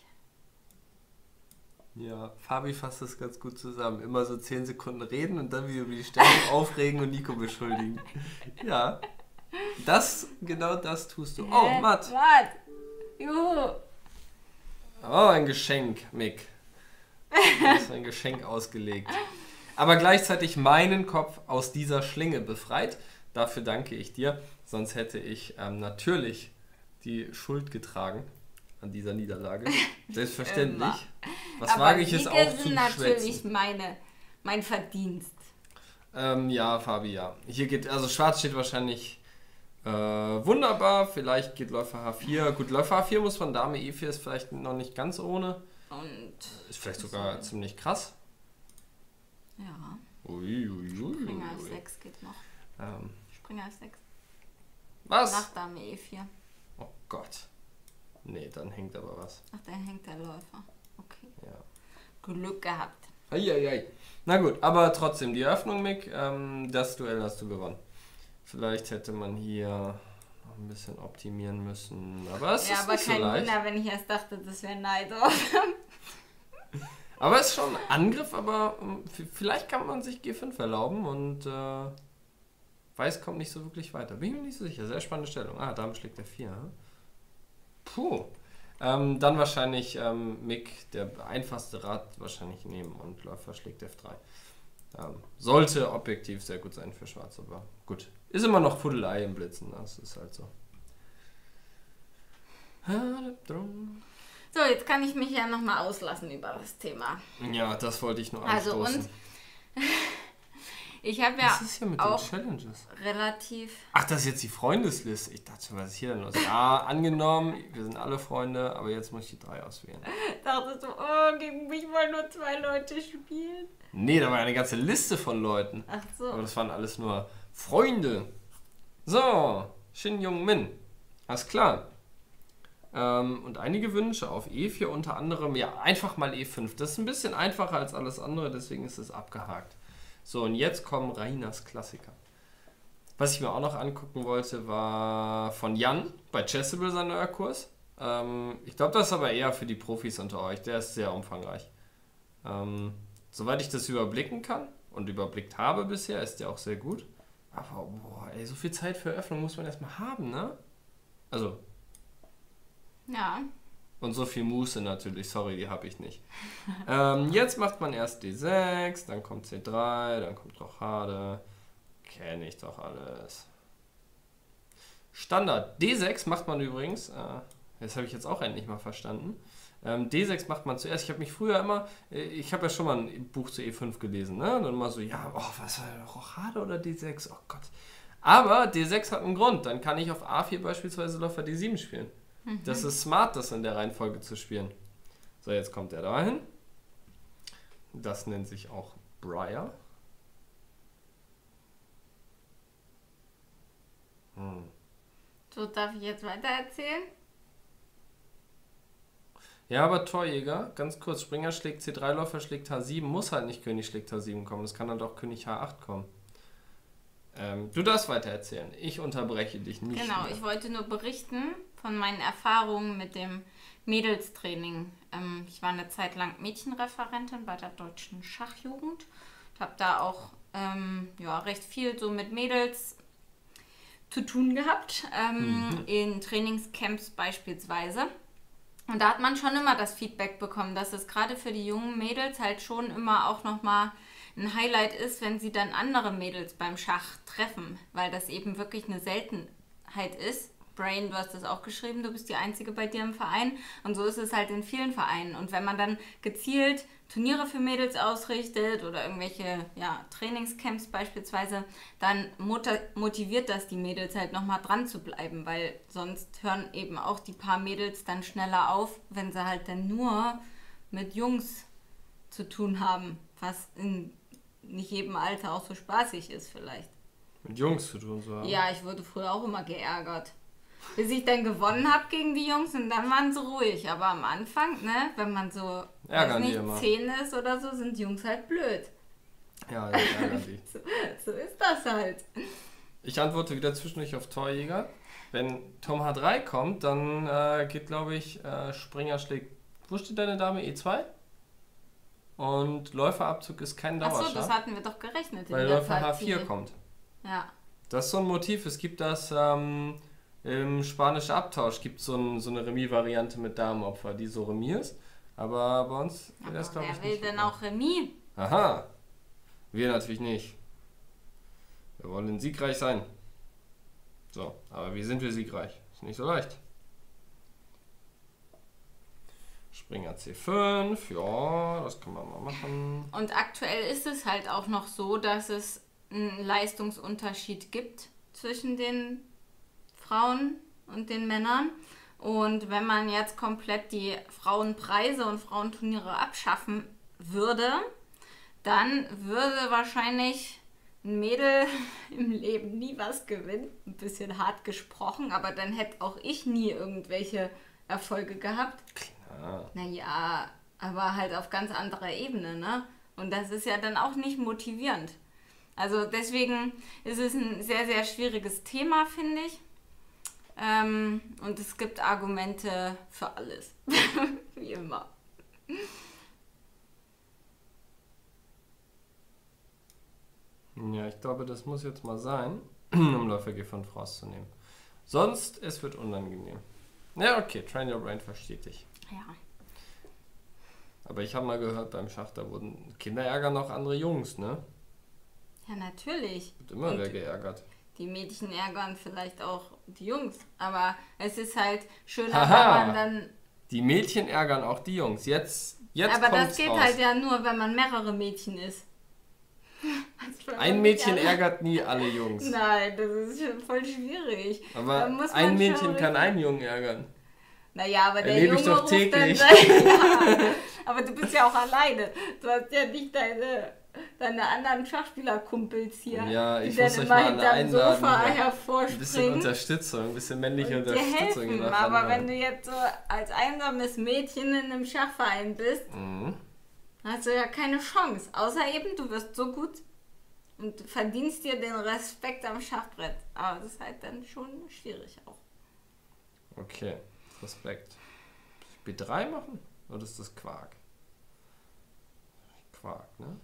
nicht. Ja, Fabi fasst das ganz gut zusammen. Immer so 10 Sekunden reden und dann wieder über die Stellung aufregen und Nico beschuldigen. Ja, genau das tust du. Oh, Matt. Matt! Juhu! Oh, ein Geschenk, Mick. Du hast ein Geschenk ausgelegt. Aber gleichzeitig meinen Kopf aus dieser Schlinge befreit. Dafür danke ich dir. Sonst hätte ich natürlich die Schuld getragen an dieser Niederlage. Selbstverständlich. Immer. Was Aber wage ich es Siege auch zu sind natürlich schwätzen? mein Verdienst. Ja, Fabi, ja. Hier geht, also Schwarz steht wahrscheinlich wunderbar. Vielleicht geht Läufer H4. Gut, Läufer H4 muss von Dame E4 ist vielleicht noch nicht ganz ohne. Und Ist vielleicht sogar ziemlich krass. ja, Uiuiui. Springer F6 geht noch. Springer F6. Was? Nach Dame E4. Oh Gott. Nee, dann hängt aber was. Ach, da hängt der Läufer. Okay. Ja. Glück gehabt. Eieiei. Na gut, aber trotzdem, die Eröffnung, Mick, das Duell hast du gewonnen. Vielleicht hätte man hier noch ein bisschen optimieren müssen, aber es Ja, ist aber nicht so kein leicht. Wunder, wenn ich erst dachte, das wäre Neid drauf. Aber es ist schon ein Angriff, aber vielleicht kann man sich G5 erlauben und Weiß kommt nicht so wirklich weiter. Bin ich mir nicht so sicher. Sehr spannende Stellung. Ah, Dame schlägt F4. Puh. Dann wahrscheinlich Mick, der einfachste Rat wahrscheinlich nehmen und Läufer schlägt F3. Sollte objektiv sehr gut sein für Schwarz, aber gut. Ist immer noch Pudelei im Blitzen, das ist halt so. So, jetzt kann ich mich ja nochmal auslassen über das Thema. Ja, das wollte ich nur Also anstoßen. und ich habe ja Was ist hier mit den auch Challenges? relativ... Ach, das ist jetzt die Freundesliste. Ich dachte schon, was ist hier denn los? Ja, angenommen, wir sind alle Freunde, aber jetzt muss ich die 3 auswählen. Dachte so, oh, gegen mich wollen nur 2 Leute spielen. Nee, da war eine ganze Liste von Leuten. Ach so. Aber das waren alles nur Freunde. So, Shin Jung-min. Alles klar. Und einige Wünsche auf E4, unter anderem, ja, einfach mal E5. Das ist ein bisschen einfacher als alles andere, deswegen ist es abgehakt. So, und jetzt kommen Rainas Klassiker. Was ich mir auch noch angucken wollte, war von Jan bei Chessable sein neuer Kurs. Ich glaube, das ist aber eher für die Profis unter euch. Der ist sehr umfangreich. Soweit ich das überblicken kann und überblickt habe bisher, ist der auch sehr gut. Aber boah, ey, so viel Zeit für Eröffnung muss man erstmal haben, ne? Also, Ja. und so viel Muße natürlich, sorry, die habe ich nicht. Jetzt macht man erst D6, dann kommt C3, dann kommt Rochade. Kenne ich doch alles. Standard. D6 macht man übrigens, das habe ich jetzt auch endlich mal verstanden. D6 macht man zuerst. Ich habe mich früher immer, ich habe ja schon mal ein Buch zu E5 gelesen, ne? Und dann immer so, ja, was war Rochade oder D6? Oh Gott. Aber D6 hat einen Grund. Dann kann ich auf A4 beispielsweise Läufer D7 spielen. Das ist smart, das in der Reihenfolge zu spielen. So, jetzt kommt er dahin. Das nennt sich auch Briar. So, darf ich jetzt weiter erzählen? Ja, aber Torjäger, ganz kurz, Springer schlägt C3, Läufer schlägt H7, muss halt nicht König schlägt H7 kommen, es kann dann doch König H8 kommen. Du darfst weiter erzählen, ich unterbreche dich nicht. Genau, mehr. Ich wollte nur berichten von meinen Erfahrungen mit dem Mädelstraining. Ich war eine Zeit lang Mädchenreferentin bei der Deutschen Schachjugend und habe da auch recht viel so mit Mädels zu tun gehabt, in Trainingscamps beispielsweise. Und da hat man schon immer das Feedback bekommen, dass es gerade für die jungen Mädels halt schon immer auch nochmal ein Highlight ist, wenn sie dann andere Mädels beim Schach treffen, weil das eben wirklich eine Seltenheit ist. Brain, du hast das auch geschrieben, du bist die Einzige bei dir im Verein und so ist es halt in vielen Vereinen. Und wenn man dann gezielt Turniere für Mädels ausrichtet oder irgendwelche Trainingscamps beispielsweise, dann motiviert das die Mädels halt nochmal dran zu bleiben, weil sonst hören eben auch die paar Mädels dann schneller auf, wenn sie halt dann nur mit Jungs zu tun haben, was in nicht jedem Alter auch so spaßig ist vielleicht. Mit Jungs zu tun zu haben? Ja, ich wurde früher auch immer geärgert. Bis ich dann gewonnen habe gegen die Jungs und dann waren sie ruhig. Aber am Anfang, ne, wenn man so, ärgern die immer. 10 ist oder so, sind Jungs halt blöd. Ja, das ärgern die. So ist das halt. Ich antworte wieder zwischendurch auf Torjäger. Wenn Turm H3 kommt, dann geht, glaube ich, Springer schlägt... Wo steht deine Dame? E2? Und Läuferabzug ist kein Dauerschach. Achso, das hatten wir doch gerechnet. Weil Läufer H4 kommt. Ja. Das ist so ein Motiv. Es gibt das im spanischen Abtausch, gibt es so eine Remis-Variante mit Damenopfer, die so Remis ist. Aber bei uns wird das, glaube ich, wer will nicht. denn auch Remis? Aha. Wir natürlich nicht. Wir wollen siegreich sein. So, aber wie sind wir siegreich? Ist nicht so leicht. Springer C5, ja, das kann man mal machen. Und aktuell ist es halt auch noch so, dass es einen Leistungsunterschied gibt zwischen den Frauen und den Männern. Und wenn man jetzt komplett die Frauenpreise und Frauenturniere abschaffen würde, dann würde wahrscheinlich ein Mädel im Leben nie was gewinnen. Ein bisschen hart gesprochen, aber dann hätte auch ich nie irgendwelche Erfolge gehabt. Klar. Naja, aber halt auf ganz anderer Ebene, ne? Und das ist ja dann auch nicht motivierend. Also deswegen ist es ein sehr, sehr schwieriges Thema, finde ich. Und es gibt Argumente für alles. Wie immer. Ja, ich glaube, das muss jetzt mal sein, um Läufer G5 rauszunehmen. Sonst, es wird unangenehm. Ja, okay, Train Your Brain versteht dich. Ja. Aber ich habe mal gehört, beim Schach, da wurden Kinder ärgern auch andere Jungs, ne? Ja, natürlich. Wird immer Und wer geärgert. die Mädchen ärgern vielleicht auch die Jungs. Aber es ist halt schöner, Haha. wenn man dann... Die Mädchen ärgern auch die Jungs. Jetzt Aber kommt's das geht raus. halt ja nur, wenn man mehrere Mädchen ist. Ein Mädchen ärgert nie alle Jungs. Nein, das ist schon voll schwierig. Da Aber muss man ein Mädchen schon kann richtig- einen Jungen ärgern. Naja, aber der Erlebe ich Junge doch ruft täglich. dann... Ja, aber du bist ja auch alleine. Du hast ja nicht deine anderen Schachspielerkumpels hier, Ja, ich die muss dann euch immer mal hinterm einladen. Sofa Ja. Ein bisschen hervorspringen Unterstützung, ein bisschen männliche und dir Unterstützung. helfen. nach Aber anderen. wenn du jetzt so als einsames Mädchen in einem Schachverein bist, Mhm. hast du ja keine Chance. Außer eben, du wirst so gut und verdienst dir den Respekt am Schachbrett. Aber das ist halt dann schon schwierig auch. Okay, Respekt. B3 machen? Oder ist das Quark? Quark, ne?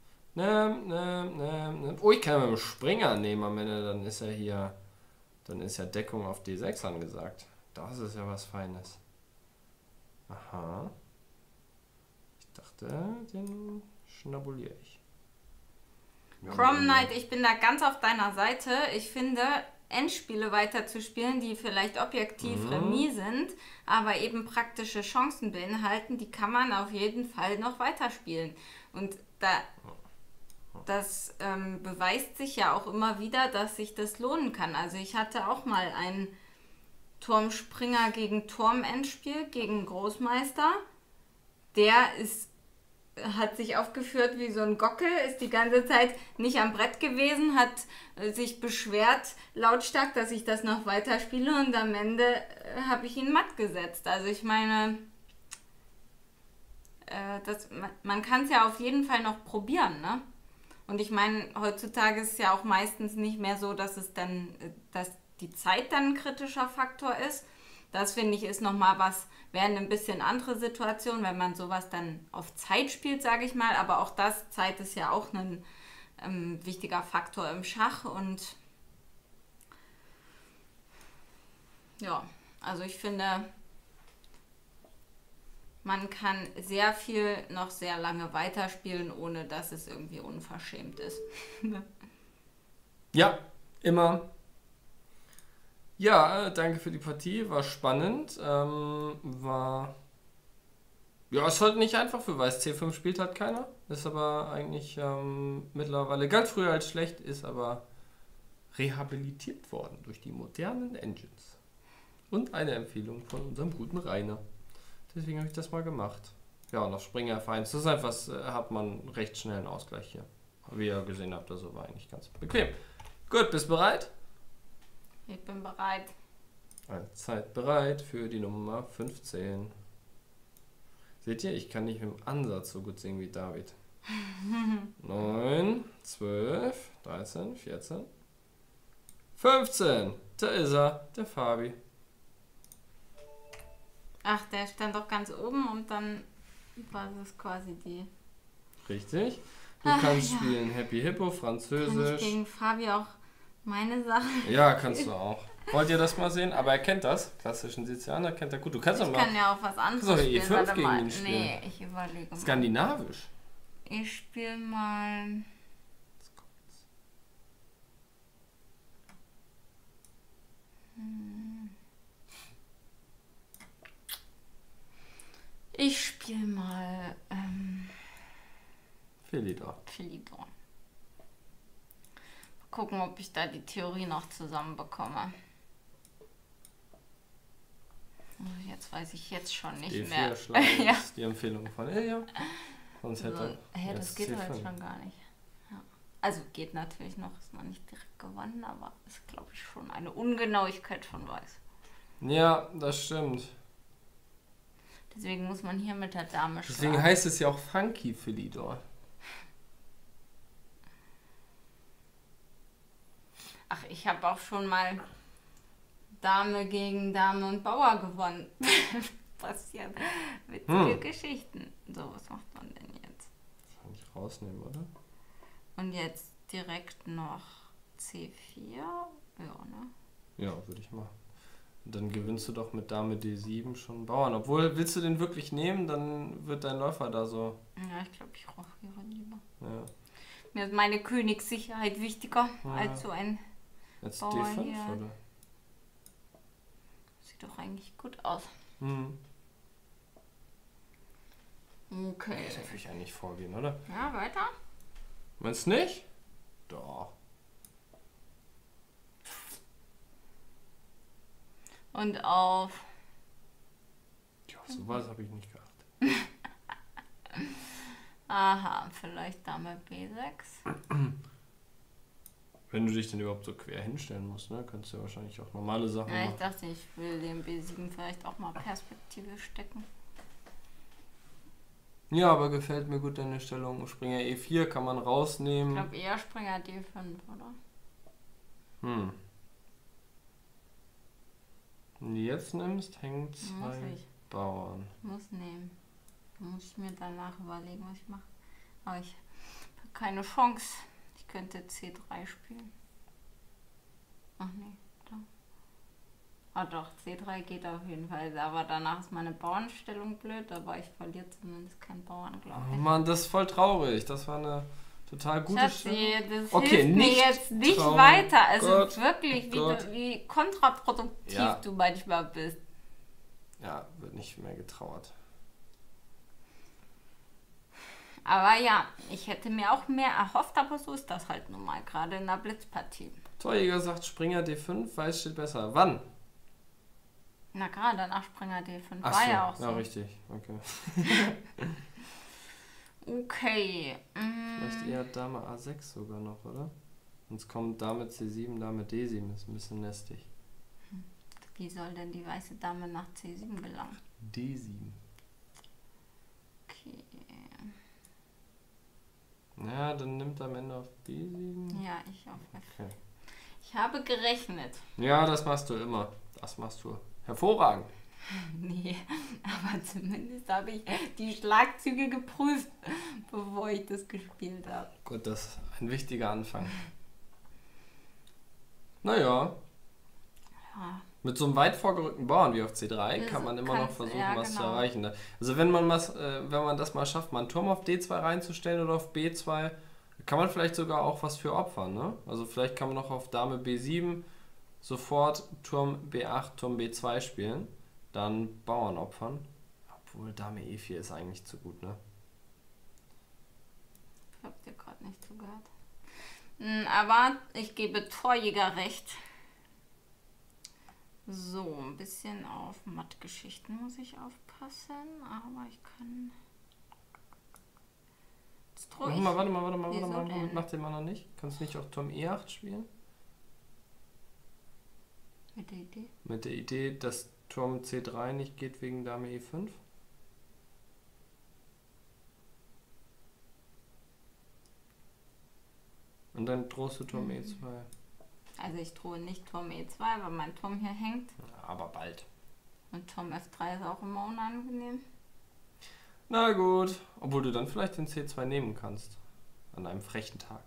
Oh, ich kann ja mit dem Springer nehmen am Ende, dann ist ja Deckung auf D6 angesagt. Das ist ja was Feines. Aha. Ich dachte, den schnabuliere ich. Chrome Knight, ich bin da ganz auf deiner Seite. Ich finde, Endspiele weiterzuspielen, die vielleicht objektiv Remis sind, aber eben praktische Chancen beinhalten, die kann man auf jeden Fall noch weiterspielen. Und das beweist sich ja auch immer wieder, dass sich das lohnen kann. Also ich hatte auch mal ein Turmspringer gegen Turm-Endspiel gegen Großmeister. Der hat sich aufgeführt wie so ein Gockel, ist die ganze Zeit nicht am Brett gewesen, hat sich beschwert lautstark, dass ich das noch weiterspiele und am Ende habe ich ihn matt gesetzt. Also ich meine, man kann es ja auf jeden Fall noch probieren, ne? Und ich meine, heutzutage ist es ja auch meistens nicht mehr so, dass die Zeit dann ein kritischer Faktor ist. Das finde ich ist nochmal wäre eine bisschen andere Situation, wenn man sowas dann auf Zeit spielt, sage ich mal. Aber auch Zeit ist ja auch ein wichtiger Faktor im Schach. Und ja, also ich finde, man kann sehr viel noch sehr lange weiterspielen, ohne dass es irgendwie unverschämt ist. Ja, immer. Ja, danke für die Partie, war spannend, ja, ist halt nicht einfach für Weiß. C5 spielt halt keiner, ist aber eigentlich mittlerweile ganz früher als schlecht, ist aber rehabilitiert worden durch die modernen Engines. Und eine Empfehlung von unserem guten Rainer. Deswegen habe ich das mal gemacht. Ja, und auf Springer F1, das ist einfach, hat man recht schnell einen Ausgleich hier. Wie ihr gesehen habt, also war eigentlich ganz bequem. Gut, bist bereit? Ich bin bereit. Allzeit bereit für die Nummer 15. Seht ihr, ich kann nicht mit dem Ansatz so gut singen wie David. 9, 12, 13, 14, 15. Da ist er, der Fabi. Ach, der stand doch ganz oben und dann war das quasi die... Richtig. Du kannst spielen Happy Hippo, Französisch. Kann ich gegen Fabi auch meine Sachen? Ja, kannst du auch. Wollt ihr das mal sehen? Aber er kennt das. Klassischen Sizilianer kennt er gut. Du kannst doch mal... Ich kann ja auch was anderes spielen. spielen. E5 gegen ihn spielen. Nee, ich überlege mal. Skandinavisch. Ich spiele mal... Ich spiele mal... Philidor. Philidor. Gucken, ob ich da die Theorie noch zusammenbekomme. Jetzt weiß ich jetzt schon nicht D4 mehr. schlagen Ja. ist die Empfehlung von Ilja. Sonst hätte Hä, das geht C5. halt schon gar nicht. Ja. Also geht natürlich noch, ist noch nicht direkt gewonnen, aber ist, glaube ich, schon eine Ungenauigkeit von Weiß. Ja, das stimmt. Deswegen muss man hier mit der Dame schlagen. Deswegen heißt es ja auch Funky Philidor. Ach, ich habe auch schon mal Dame gegen Dame und Bauer gewonnen. Passiert witzige Geschichten. So, was macht man denn jetzt? Kann ich rausnehmen, oder? Und jetzt direkt noch C4? Ja, ne? Ja, würde ich machen. Und dann gewinnst du doch mit Dame D7 schon Bauern. Obwohl, willst du den wirklich nehmen, dann wird dein Läufer da so... Ja, ich glaube, ich rochiere lieber. Ja. Mir ist meine Königssicherheit wichtiger als so ein Jetzt Bauer D5, hier. oder? Sieht doch eigentlich gut aus. Okay. Das würde ich eigentlich vorgehen, oder? Ja, weiter. Meinst du nicht? Doch. Und auf... Ja, sowas habe ich nicht geachtet. Aha, vielleicht Dame B6. Wenn du dich denn überhaupt so quer hinstellen musst, ne? Könntest du ja wahrscheinlich auch normale Sachen Ja, ich machen. dachte, ich will den B7 vielleicht auch mal Perspektive stecken. Ja, aber gefällt mir gut deine Stellung. Springer E4 kann man Ich rausnehmen. glaube eher Springer D5, oder? Wenn du jetzt nimmst, hängen Muss zwei ich. Bauern. Muss nehmen. Muss ich mir danach überlegen, was ich mache. Aber ich habe keine Chance. Ich könnte C3 spielen. Ach nee, da. Ah doch, C3 geht auf jeden Fall. Aber danach ist meine Bauernstellung blöd, aber ich verliere zumindest keinen Bauern, glaube Oh ich. Mann, das ist voll traurig. Das war Total gute Schatzi, Stellung. das Okay, hilft mir nicht jetzt nicht trauern. weiter. Also Gott, wirklich, Gott. wie kontraproduktiv Ja. du manchmal bist. Ja, wird nicht mehr getrauert. Aber ja, ich hätte mir auch mehr erhofft, aber so ist das halt nun mal, gerade in der Blitzpartie. Torjäger sagt Springer D5, Weiß steht besser. Wann? Na gerade nach Springer D5 Ach war so, ja auch so. ja, richtig. Okay. Okay. Vielleicht eher Dame A6 sogar noch, oder? Sonst kommt Dame C7, Dame D7. Ist ein bisschen lästig. Wie soll denn die weiße Dame nach C7 gelangen? D7. Okay. Ja, dann nimmt er am Ende auf B7. Ja, ich auf F. Okay. Ich habe gerechnet. Ja, das machst du immer. Das machst du hervorragend. Nee, aber zumindest habe ich die Schlagzüge geprüft, bevor ich das gespielt habe. Gut, das ist ein wichtiger Anfang. Naja, Ja. mit so einem weit vorgerückten Bauern wie auf C3 Das kann man immer noch kannst- versuchen, ja, was zu genau. erreichen. Ne? Also wenn man das mal schafft, mal einen Turm auf D2 reinzustellen oder auf B2, kann man vielleicht sogar auch was für opfern. Ne? Also vielleicht kann man noch auf Dame B7 sofort Turm B8, Turm B2 spielen, dann Bauern opfern. Obwohl Dame E4 ist eigentlich zu gut, ne? Ich habe dir gerade nicht zugehört. Aber ich gebe Torjäger recht. So, ein bisschen auf Mattgeschichten muss ich aufpassen, aber ich kann... Jetzt drohe ich. Warte mal, Wieso womit denn? macht der Mann noch nicht? Kannst du nicht auf Turm E8 spielen? Mit der Idee. Mit der Idee, dass Turm C3 nicht geht wegen Dame E5? Und dann drohst du Turm E2. Also ich drohe nicht Turm E2, weil mein Turm hier hängt. Ja, aber bald. Und Turm F3 ist auch immer unangenehm. Na gut. Obwohl du dann vielleicht den C2 nehmen kannst. An einem frechen Tag.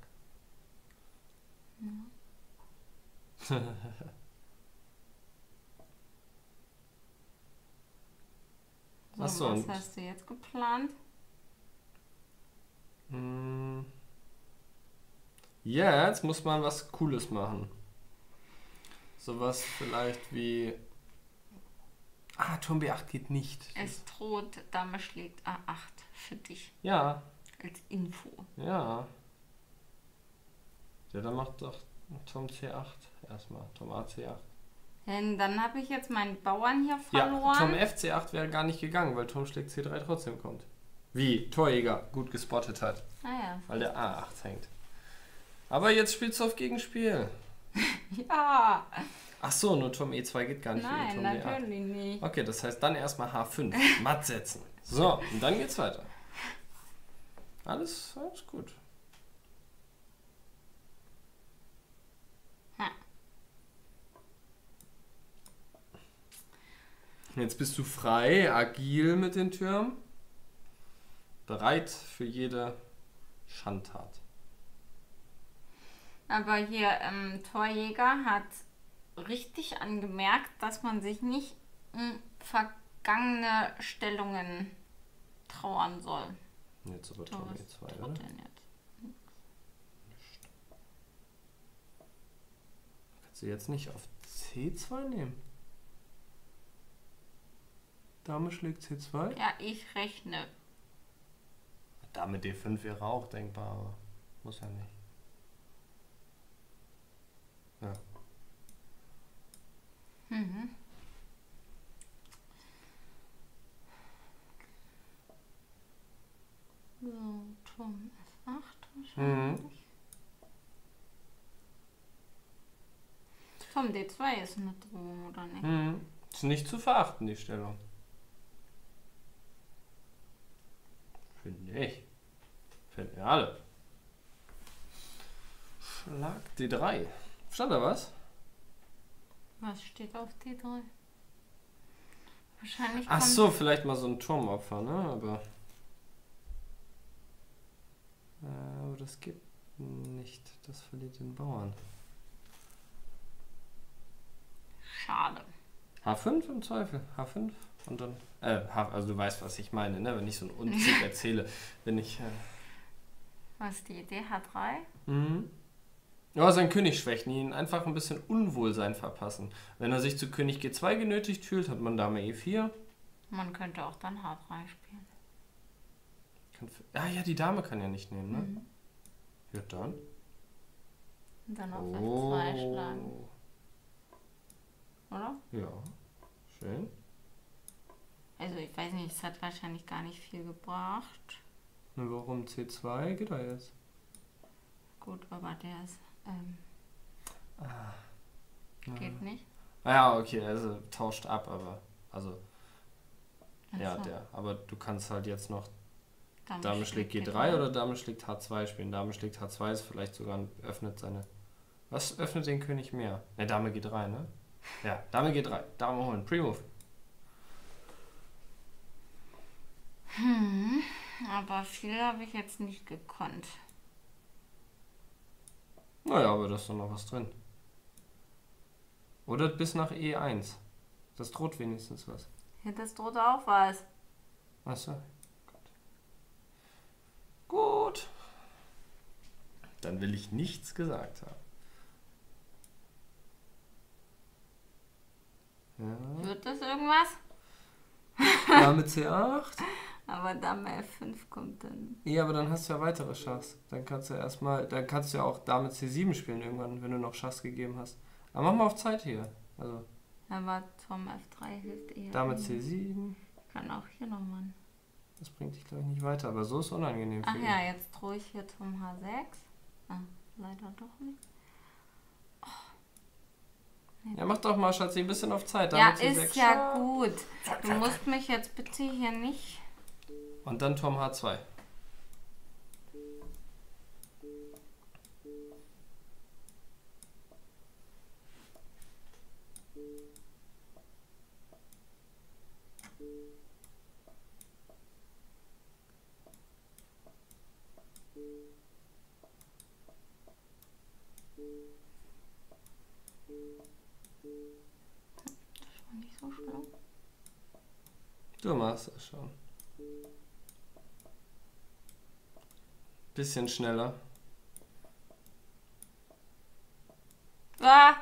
So, Ach so, was und- hast du jetzt geplant? Hm. Jetzt muss man was Cooles machen. Sowas vielleicht wie... Ah, Turm B8 geht nicht. Es droht, Dame schlägt A8 für dich Ja, als Info. ja. Ja, dann macht doch Turm C8 erstmal. Turm AC8. Denn dann habe ich jetzt meinen Bauern hier Ja, verloren. Turm FC8 wäre gar nicht gegangen, weil Turm schlägt C3 trotzdem kommt. Wie Torjäger gut gespottet hat, Naja. weil der A8 hängt. Aber jetzt spielst du auf Gegenspiel. Ja. Ach so, nur Turm E2 geht gar nicht Nein, wegen Turm D8. natürlich nicht. Okay, das heißt dann erstmal H5, matt setzen. So, und dann geht's weiter. Alles gut. Ha. Jetzt bist du frei, agil mit den Türmen. Bereit für jede Schandtat. Aber hier Torjäger hat richtig angemerkt, dass man sich nicht vergangene Stellungen trauern soll. Jetzt aber Turm Was E2, tut oder? denn jetzt? Kannst du jetzt nicht auf C2 nehmen? Dame schlägt C2? Ja, ich rechne. Dame D5 wäre auch denkbar, aber muss ja nicht. Ja. Mhm. So, Turm F8 wahrscheinlich. Turm D2 ist eine Drohung, oder nicht? Ist nicht zu verachten, die Stellung. Finde ich. Finden wir alle. Schlag D3. Stand da was? Was steht auf D3? Wahrscheinlich Ach kommt- so, vielleicht mal so ein Turmopfer, ne? Aber das geht nicht. Das verliert den Bauern. Schade. H5 im Zweifel. H5 und dann... also du weißt, was ich meine, ne? Wenn ich so einen Unzug erzähle. Wenn ich... Was ist die Idee? H3? Mhm. Ja, sein König schwächen, ihn einfach ein bisschen Unwohlsein verpassen. Wenn er sich zu König G2 genötigt fühlt, hat man Dame E4. Man könnte auch dann H3 spielen. Ja, die Dame kann ja nicht nehmen, ne? Mhm. Ja, dann. Und dann auf F2 schlagen. Oder? Ja, schön. Also ich weiß nicht, es hat wahrscheinlich gar nicht viel gebracht. Na, warum C2 geht er jetzt? Gut, aber der ist... geht nicht. Ja, okay, also tauscht ab, aber... Also... Ja, Ach so. aber du kannst halt jetzt noch Dame schlägt G3 oder Dame schlägt H2 spielen. Dame schlägt H2 ist vielleicht sogar öffnet seine... Was öffnet den König mehr? Ne, Dame G3, ne? Ja, Dame G3. Dame holen. Pre-Move. Aber viel habe ich jetzt nicht gekonnt. Naja, aber da ist doch noch was drin. Oder bis nach E1. Das droht wenigstens was. Ja, das droht auch was. Achso. Gut. Dann will ich nichts gesagt haben. Ja. Wird das irgendwas? Dame C8. Aber Dame F5 kommt dann. Ja, aber dann hast du ja weitere Schachs. Dann kannst du ja auch Dame C7 spielen irgendwann, wenn du noch Schachs gegeben hast. Aber mach mal auf Zeit hier. Also Aber Turm F3 hilft eher. Dame C7. Kann auch hier nochmal. Das bringt dich, glaube ich, nicht weiter, aber so ist unangenehm Ach für ihn. ja, jetzt drohe ich hier Turm H6. Ah, leider doch nicht. Ja, mach doch mal, Schatzi, ein bisschen auf Zeit. Ja, Dame C6. ist ja gut. Du musst mich jetzt bitte hier nicht... Und dann Turm H2. Das war nicht so schlimm. Du machst das schon. Bisschen schneller. Ah!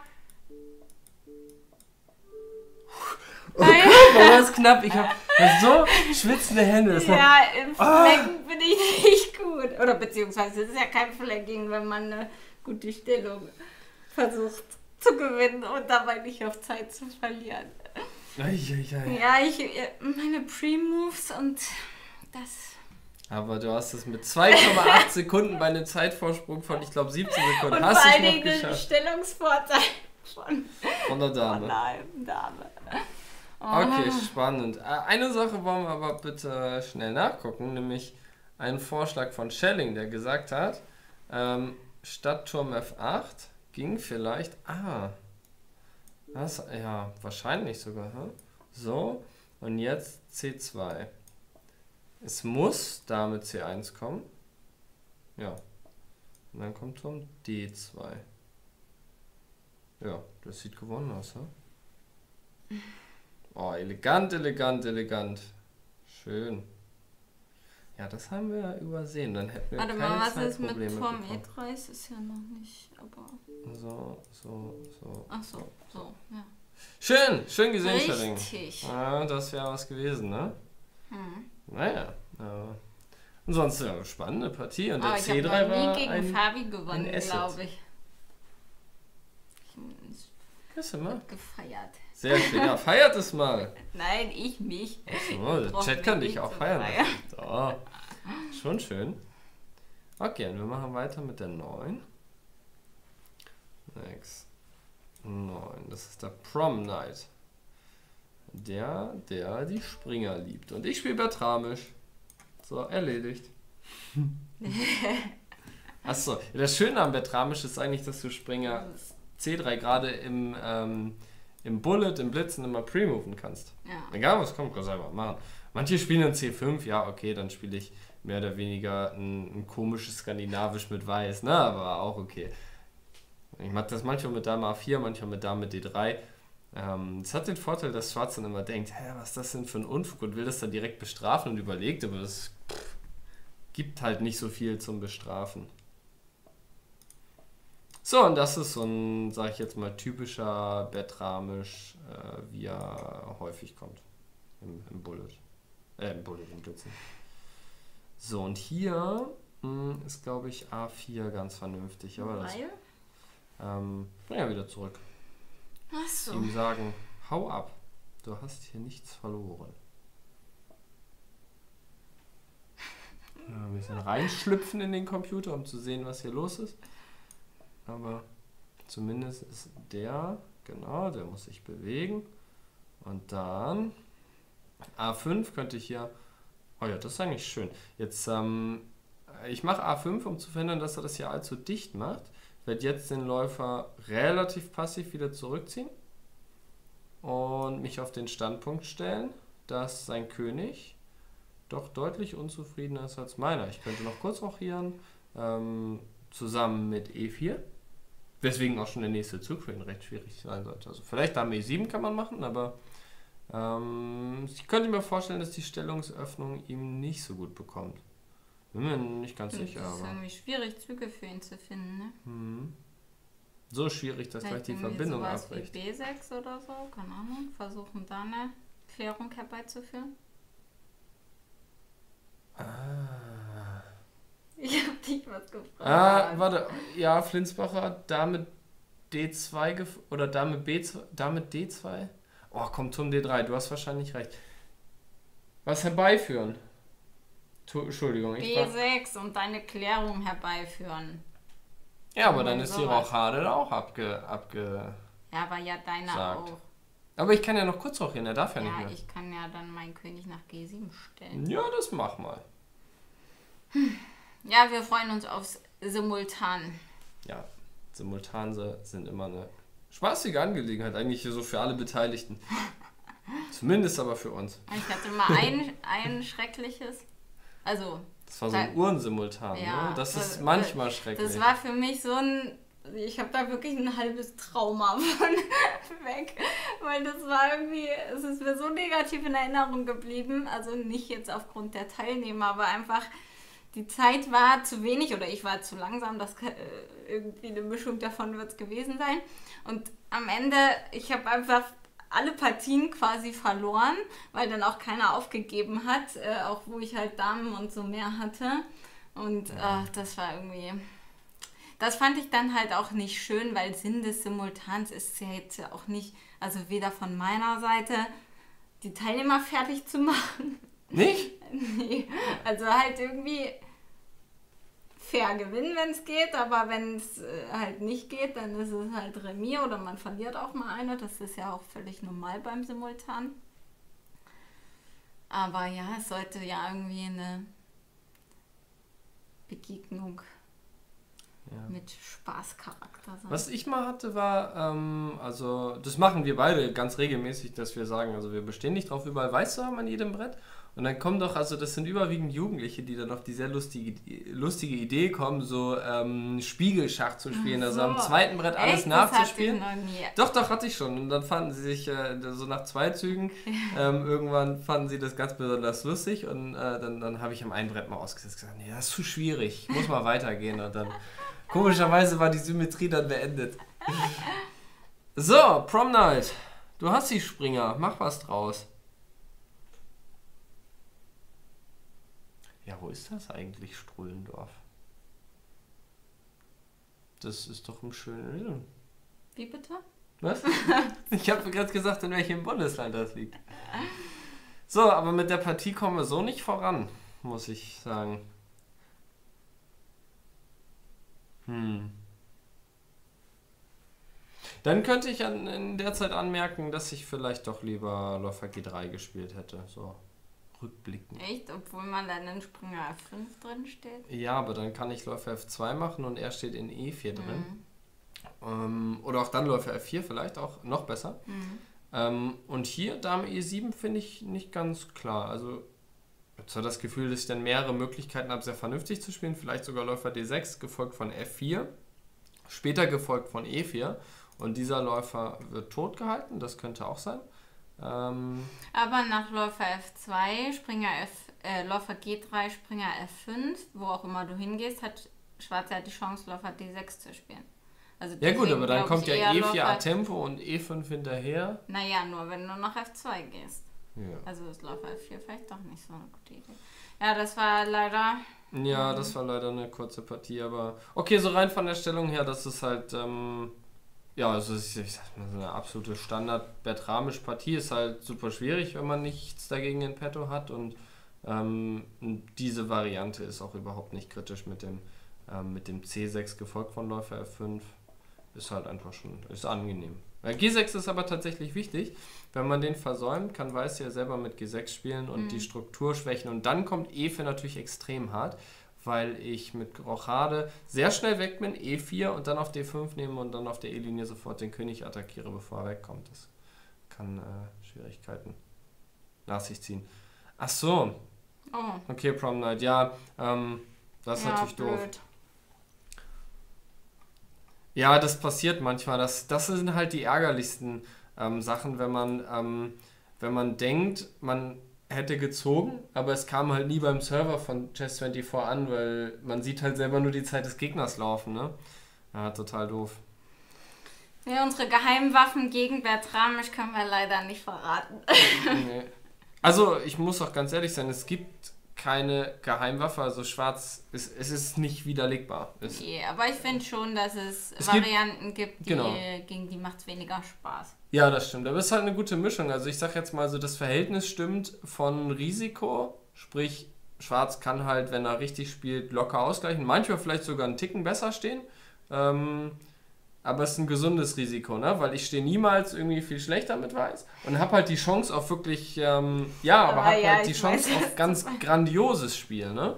Oh Gott, war das knapp. Ich habe so schwitzende Hände. Ja, im Flecken bin ich nicht gut. Oder beziehungsweise es ist ja kein Flecking, wenn man eine gute Stellung versucht zu gewinnen und dabei nicht auf Zeit zu verlieren. Ja, meine Pre-Moves und das... Aber du hast es mit 2,8 Sekunden bei einem Zeitvorsprung von, ich glaube, 17 Sekunden. Und Hast vor du allen noch Dingen den geschafft. Stellungsvorteil Von der Dame. von einer Dame. Okay, spannend. Eine Sache wollen wir aber bitte schnell nachgucken, nämlich einen Vorschlag von Schelling, der gesagt hat, statt Turm F8 ging vielleicht... ja, wahrscheinlich sogar. Hm? So, und jetzt C2. Es muss Dame C1 kommen. Ja. Und dann kommt Turm D2. Ja, das sieht gewonnen aus, ja? Oh, elegant, elegant, elegant. Schön. Ja, das haben wir übersehen. Dann hätten wir Warte keine mal, was ist mit Zeitprobleme Turm bekommen. E3? Das ist ja noch nicht, aber... So. Ach so, ja. Schön gesehen, Schelling. Richtig. Ja, das wäre was gewesen, ne? Naja, und sonst ja, spannende Partie. Und der Aber ich C3 habe war nie gegen Fabi gewonnen, Asset. glaube ich. Siehst du mal? Gefeiert. Sehr schön. Ja, feiert es mal. Nein, ich nicht. So, der Braucht Chat mich kann dich nicht auch zu feiern. feiern. So. Schon schön. Okay, und wir machen weiter mit der 9. Next. 9. Das ist der Prom Knight. Der die Springer liebt. Und ich spiele Bertramisch. So, erledigt. Achso, das Schöne am Bertramisch ist eigentlich, dass du Springer C3 gerade im Bullet, im Blitzen immer pre-moven kannst. Ja. Egal was kommt, kannst du einfach machen. Manche spielen in C5, ja okay, dann spiele ich mehr oder weniger ein komisches Skandinavisch mit Weiß, ne, aber auch okay. Ich mache das manchmal mit Dame A4, manchmal mit Dame D3. Es hat den Vorteil, dass Schwarz dann immer denkt, was ist das denn für ein Unfug und will das dann direkt bestrafen und überlegt, aber das gibt halt nicht so viel zum Bestrafen. So, und das ist so ein, sag ich jetzt mal, typischer Bettramisch, wie er häufig kommt im Bullet. Im Blitzen. So, und hier ist, glaube ich, A4 ganz vernünftig. Aber das bring ja wieder zurück. Ach so. Ihm sagen, hau ab, du hast hier nichts verloren. Ein bisschen reinschlüpfen in den Computer, um zu sehen, was hier los ist. Aber zumindest ist der, genau, der muss sich bewegen. Und dann A5 könnte ich hier, oh ja, das ist eigentlich schön. Jetzt, ich mache A5, um zu verhindern, dass er das hier allzu dicht macht. Ich werde jetzt den Läufer relativ passiv wieder zurückziehen und mich auf den Standpunkt stellen, dass sein König doch deutlich unzufriedener ist als meiner. Ich könnte noch kurz rochieren, zusammen mit E4, weswegen auch schon der nächste Zug für ihn recht schwierig sein sollte. Also vielleicht Dame E7 kann man machen, aber ich könnte mir vorstellen, dass die Stellungsöffnung ihm nicht so gut bekommt. Bin mir nicht ganz sicher. Das ist irgendwie schwierig, Züge für ihn zu finden, ne? So schwierig, dass gleich die Verbindung abbricht. Wie B6 oder so, keine Ahnung. Versuchen da eine Klärung herbeizuführen. Ich hab dich was gefragt. Warte. Ja, Flinsbacher, Dame D2 oder Dame B2, Dame D2. Oh, komm, Turm D3, du hast wahrscheinlich recht. Was herbeiführen? Entschuldigung, B6 und deine Klärung herbeiführen. Ja, aber dann ist die Rochade auch abge. Ja, aber ja deine sagt. auch. Aber ich kann ja noch kurz rochieren, er darf ja nicht mehr. Ja, ich kann ja dann meinen König nach G7 stellen. Ja, das mach mal. Ja, wir freuen uns aufs Simultan. Ja, Simultanse sind immer eine spaßige Angelegenheit, eigentlich so für alle Beteiligten. Zumindest aber für uns. Ich hatte mal ein schreckliches, also... Das war so ein Uhrensimultan, ja, ne? Das ist manchmal schrecklich. Das war für mich so ein... Ich habe da wirklich ein halbes Trauma von weg, weil das war irgendwie... Es ist mir so negativ in Erinnerung geblieben, also nicht jetzt aufgrund der Teilnehmer, aber einfach... Die Zeit war zu wenig oder ich war zu langsam, das irgendwie eine Mischung davon wird es gewesen sein. Und am Ende, ich habe einfach alle Partien quasi verloren, weil dann auch keiner aufgegeben hat, auch wo ich halt Damen und so mehr hatte. Und das war irgendwie... Das fand ich dann halt auch nicht schön, weil Sinn des Simultans ist ja jetzt ja auch nicht, also weder von meiner Seite, die Teilnehmer fertig zu machen. Nicht? Nee, also halt irgendwie fair gewinnen, wenn es geht, aber wenn es halt nicht geht, dann ist es halt Remis oder man verliert auch mal eine. Das ist ja auch völlig normal beim Simultan. Aber ja, es sollte ja irgendwie eine Begegnung mit Spaßcharakter sein. Was ich mal hatte war, also das machen wir beide ganz regelmäßig, dass wir sagen, also wir bestehen nicht drauf, überall weiß zu haben an jedem Brett. Und dann kommen doch, also das sind überwiegend Jugendliche, die dann auf die sehr lustige Idee kommen, so Spiegelschach zu spielen, also am zweiten Brett alles nachzuspielen. Das hatte ich noch nie. Doch, hatte ich schon. Und dann fanden sie sich, so nach 2 Zügen, irgendwann fanden sie das ganz besonders lustig. Und dann habe ich am einen Brett mal ausgesetzt und gesagt, nee, das ist zu schwierig, ich muss mal weitergehen. Und dann, komischerweise war die Symmetrie dann beendet. So, Prom Night. Du hast die Springer, mach was draus. Ja, wo ist das eigentlich, Strullendorf? Das ist doch im schönen Leben. Wie bitte? Was? Ich habe gerade gesagt, in welchem Bundesland das liegt. So, aber mit der Partie kommen wir so nicht voran, muss ich sagen. Dann könnte ich in der Zeit anmerken, dass ich vielleicht doch lieber Läufer G3 gespielt hätte. So. Rückblicken. Echt? Obwohl man dann in Springer F5 drin steht? Ja, aber dann kann ich Läufer F2 machen und er steht in E4 drin. Oder auch dann Läufer F4 vielleicht, auch noch besser. Und hier Dame E7 finde ich nicht ganz klar. Also ich habe zwar das Gefühl, dass ich dann mehrere Möglichkeiten habe, sehr vernünftig zu spielen. Vielleicht sogar Läufer D6, gefolgt von F4. Später gefolgt von E4. Und dieser Läufer wird tot gehalten, das könnte auch sein. Aber nach Läufer F2, Läufer G3, Springer F5, wo auch immer du hingehst, hat Schwarz ja die Chance, Läufer D6 zu spielen. Also Ja gut, aber dann kommt ja E4 Läufer, A-Tempo und E5 hinterher. Naja, nur wenn du nach F2 gehst. Ja. Also ist Läufer F4 vielleicht doch nicht so eine gute Idee. Ja, das war leider... Ja, das war leider eine kurze Partie, aber okay, so rein von der Stellung her, das ist halt, ja, also ich sag mal, so eine absolute Standard-Bertramisch-Partie ist halt super schwierig, wenn man nichts dagegen in petto hat und diese Variante ist auch überhaupt nicht kritisch mit dem C6 gefolgt von Läufer F5, ist halt einfach schon, ist angenehm. G6 ist aber tatsächlich wichtig. Wenn man den versäumt, kann Weiß ja selber mit G6 spielen und die Struktur schwächen. Und dann kommt E4 natürlich extrem hart, weil ich mit Rochade sehr schnell weg bin, E4 und dann auf D5 nehme und dann auf der E-Linie sofort den König attackiere, bevor er wegkommt. Das kann Schwierigkeiten nach sich ziehen. Ach so. Oh. Okay, Prom Night. Ja, das ist natürlich blöd. doof. Ja, das passiert manchmal. Das sind halt die ärgerlichsten Sachen, wenn man denkt, man hätte gezogen, aber es kam halt nie beim Server von Chess24 an, weil man sieht halt selber nur die Zeit des Gegners laufen, ne? Ja, total doof. Ja, unsere Geheimwaffen gegen Bertramisch können wir leider nicht verraten. Nee. Also, ich muss auch ganz ehrlich sein, es gibt keine Geheimwaffe, also Schwarz, es ist nicht widerlegbar. Nee, aber ich finde schon, dass es Varianten gibt, genau. Gegen die macht es weniger Spaß. Ja, das stimmt, aber es ist halt eine gute Mischung. Also ich sag jetzt mal so, das Verhältnis stimmt von Risiko, sprich Schwarz kann halt, wenn er richtig spielt, locker ausgleichen, manchmal vielleicht sogar einen Ticken besser stehen, aber es ist ein gesundes Risiko, ne? Weil ich stehe niemals irgendwie viel schlechter mit Weiß und habe halt die Chance auf wirklich, aber habe halt die Chance auf ganz grandioses Spiel, ne?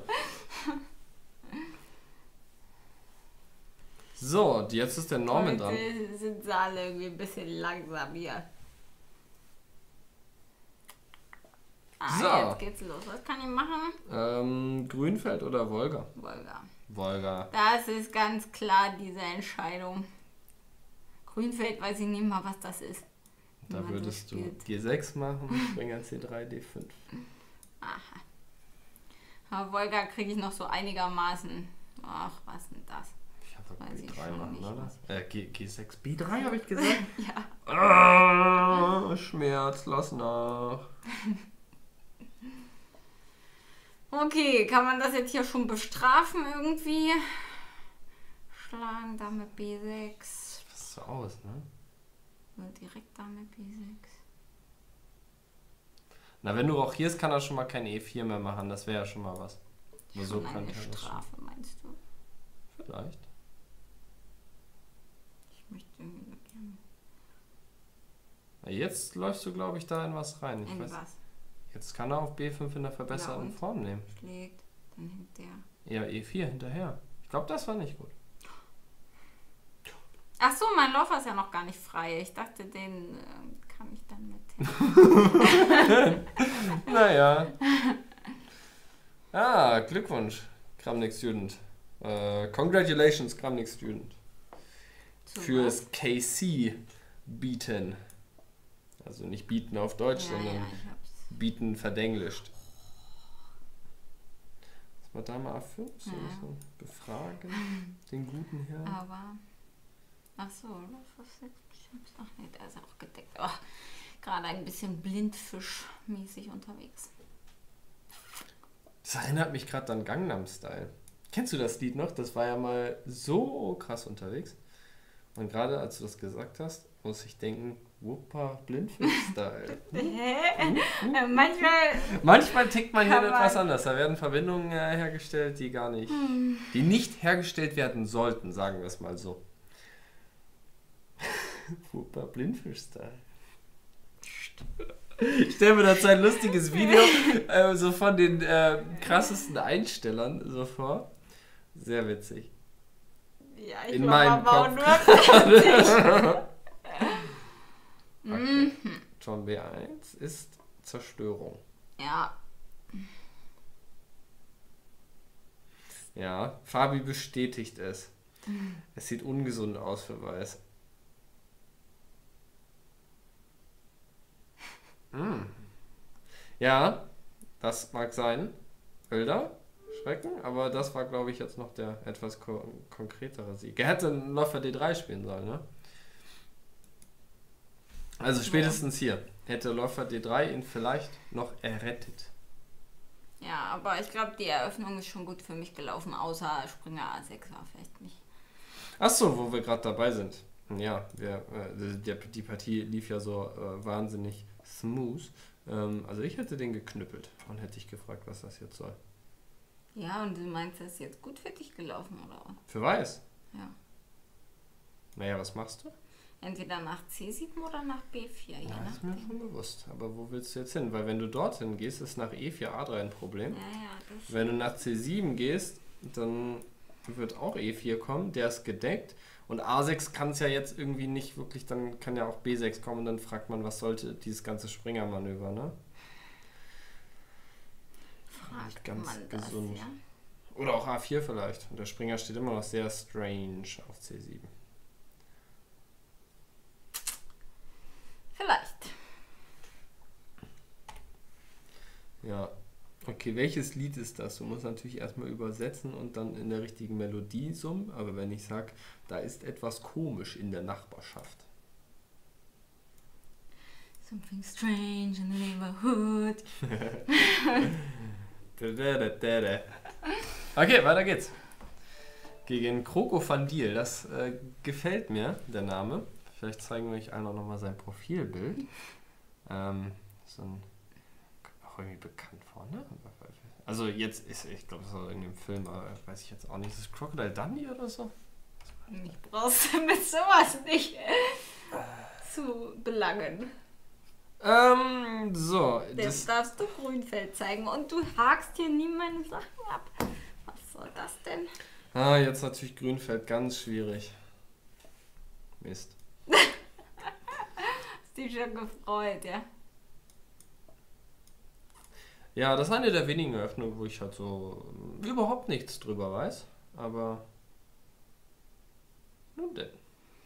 So, jetzt ist der Norman dran. Heute sind sie alle irgendwie ein bisschen langsam hier. So. Jetzt geht's los. Was kann ich machen? Grünfeld oder Wolga? Wolga. Wolga. Das ist ganz klar diese Entscheidung. Grünfeld weiß ich nicht mal, was das ist. Da würdest du G6 machen, Springer C3, D5. Aha. Aber Wolga kriege ich noch so einigermaßen. Ach, was denn das? Ich habe Weiß ich B3 schon machen, nicht, oder? was. G6, B3 habe ich gesagt? Ja. Schmerz, lass nach. Okay, kann man das jetzt hier schon bestrafen irgendwie? Schlagen, Dame B6. Was ist so aus, ne? Oder direkt Dame B6. Na, wenn du rochierst, kann er schon mal kein E4 mehr machen. Das wäre ja schon mal was. Aber so Schon könnte eine er das schon. Strafe, meinst du? Vielleicht. Ich möchte irgendwie gerne. Na, jetzt läufst du, glaube ich, da in was rein. Ich weiß, was? jetzt kann er auf B5 in der verbesserten und? Form nehmen. Schlägt, dann nimmt der. Ja, E4 hinterher. Ich glaube, das war nicht gut. Ach so, mein Läufer ist ja noch gar nicht frei. Ich dachte, den kann ich dann mit. Naja. Glückwunsch, Kramnik Student. Congratulations, Kramnik Student. Fürs KC bieten. Also nicht bieten auf Deutsch, sondern bieten verdenglischt. Was war da mal A5? So befragen den guten Herrn. Aber. Ach so, Läufer 6. Ach nee, der ist auch gedeckt. Oh, gerade ein bisschen blindfischmäßig unterwegs. Das erinnert mich gerade an Gangnam Style. Kennst du das Lied noch? Das war ja mal so krass unterwegs. Und gerade als du das gesagt hast, muss ich denken, Wuppa, Blindfisch-Style. Manchmal tickt man hier etwas anders. Da werden Verbindungen hergestellt, die nicht hergestellt werden sollten, sagen wir es mal so. Wuppa, Blindfisch-Style. Ich stelle mir das ein lustiges Video so von den krassesten Einstellern so vor. Sehr witzig. Ja, ich in meinem Kopf. Okay. Turm B1 ist Zerstörung. Ja. Ja, Fabi bestätigt es. Es sieht ungesund aus für Weiß. Hm. Ja, das mag sein. Bilder, Schrecken, aber das war, glaube ich, jetzt noch der etwas konkretere Sieg. Er hätte Läufer D3 spielen sollen, ne? Also spätestens hier hätte Läufer D3 ihn vielleicht noch errettet. Ja, aber ich glaube, die Eröffnung ist schon gut für mich gelaufen, außer Springer A6 war vielleicht nicht. Achso, wo wir gerade dabei sind. Ja, die Partie lief ja so wahnsinnig smooth. Also ich hätte den geknüppelt und hätte dich gefragt, was das jetzt soll. Ja, und du meinst, das ist jetzt gut für dich gelaufen, oder? Für Weiß? Ja. Naja, was machst du? Entweder nach C7 oder nach B4. Ja, das ist mir schon bewusst. Aber wo willst du jetzt hin? Weil wenn du dorthin gehst, ist nach E4 A3 ein Problem. Ja, das Wenn du nach C7 gehst, dann wird auch E4 kommen. Der ist gedeckt. Und A6 kann es ja jetzt irgendwie nicht wirklich, dann kann ja auch B6 kommen und dann fragt man, was sollte dieses ganze Springermanöver, ne? fragt Ganz man gesund. das, ja? Oder auch A4 vielleicht. Und der Springer steht immer noch sehr strange auf C7. Vielleicht. Ja. Okay, welches Lied ist das? Du musst natürlich erstmal übersetzen und dann in der richtigen Melodie summen. Aber wenn ich sage, da ist etwas komisch in der Nachbarschaft. Something strange in the neighborhood. Okay, weiter geht's. Gegen Kroko van Diel. Das gefällt mir, der Name. Vielleicht zeigen wir euch einer nochmal sein Profilbild. So ein auch irgendwie bekannt vor, ne? Also jetzt ist, ich glaube, so in dem Film, aber weiß ich jetzt auch nicht, ist es Crocodile Dundee oder so? Ich brauchst du mit sowas nicht zu belangen. So. Jetzt darfst du Grünfeld zeigen und du hakst hier nie meine Sachen ab. Was soll das denn? Jetzt natürlich Grünfeld, ganz schwierig. Mist. Hast dich schon gefreut, ja? Ja, das ist eine der wenigen Eröffnungen, wo ich halt so überhaupt nichts drüber weiß. Aber nun denn.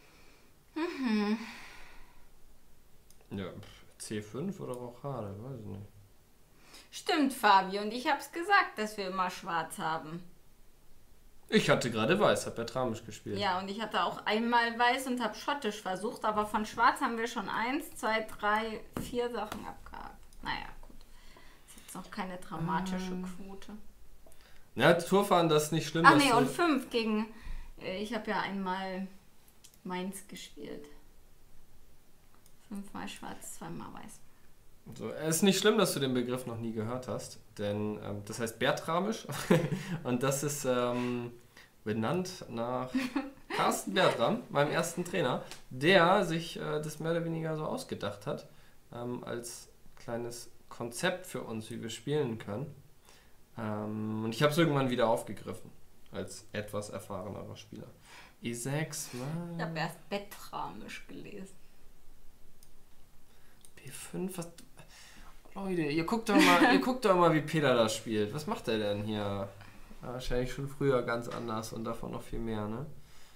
Ja, C5 oder Rochade, weiß ich nicht. Stimmt, Fabi, und ich hab's gesagt, dass wir immer schwarz haben. Ich hatte gerade weiß, hab Bertramisch gespielt. Ja, und ich hatte auch einmal weiß und hab schottisch versucht, aber von schwarz haben wir schon 1, 2, 3, 4 Sachen abgehakt. Naja, gut. Ist jetzt noch keine dramatische Quote. Ja, Tourfahren, das ist nicht schlimm. Ach nee, und 5 gegen... Ich habe ja einmal Mainz gespielt. 5-mal schwarz, 2-mal weiß. So, es ist nicht schlimm, dass du den Begriff noch nie gehört hast, denn das heißt Bertramisch und das ist benannt nach Carsten Bertram, meinem ersten Trainer, der sich das mehr oder weniger so ausgedacht hat, als kleines Konzept für uns, wie wir spielen können. Und ich habe es irgendwann wieder aufgegriffen, als etwas erfahrenerer Spieler. E6, Ich habe erst Bettramisch gelesen. B5, was... Leute, ihr guckt doch mal, wie Peter das spielt. Was macht er denn hier? Wahrscheinlich schon früher ganz anders und davon noch viel mehr, ne?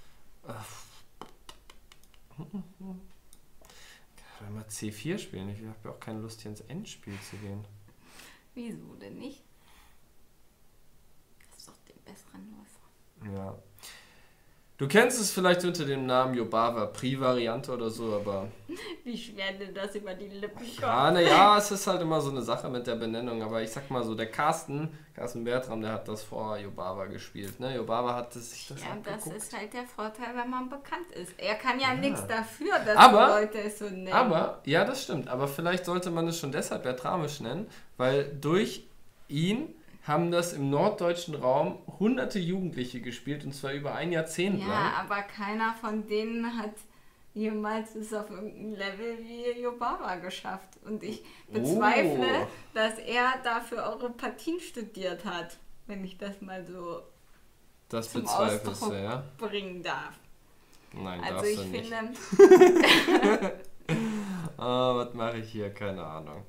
Ich kann mal C4 spielen. Ich habe ja auch keine Lust, hier ins Endspiel zu gehen. Wieso denn nicht? Das ist doch den besseren Läufer. Ja. Du kennst es vielleicht unter dem Namen Jobava Pri-Variante oder so, aber... Wie schwer denn das über die Lippen kommt? Ja, naja, es ist halt immer so eine Sache mit der Benennung, aber ich sag mal so, der Carsten Bertram, der hat das vor Jobava gespielt, ne? Jobava hat sich das Ja, das abgeguckt. ist halt der Vorteil, wenn man bekannt ist. Er kann ja nichts dafür, dass Aber- die Leute es so nennen. Aber, ja, das stimmt, aber vielleicht sollte man es schon deshalb Bertramisch nennen, weil durch ihn haben das im norddeutschen Raum hunderte Jugendliche gespielt und zwar über ein Jahrzehnt lang. Ja, aber keiner von denen hat jemals es auf irgendein Level wie Jobava geschafft. Und ich bezweifle, dass er dafür eure Partien studiert hat, wenn ich das mal so Das zum bezweifelst du, Ausdruck ja? bringen darf. Nein, Also darfst ich du nicht. finde, Was mache ich hier? Keine Ahnung.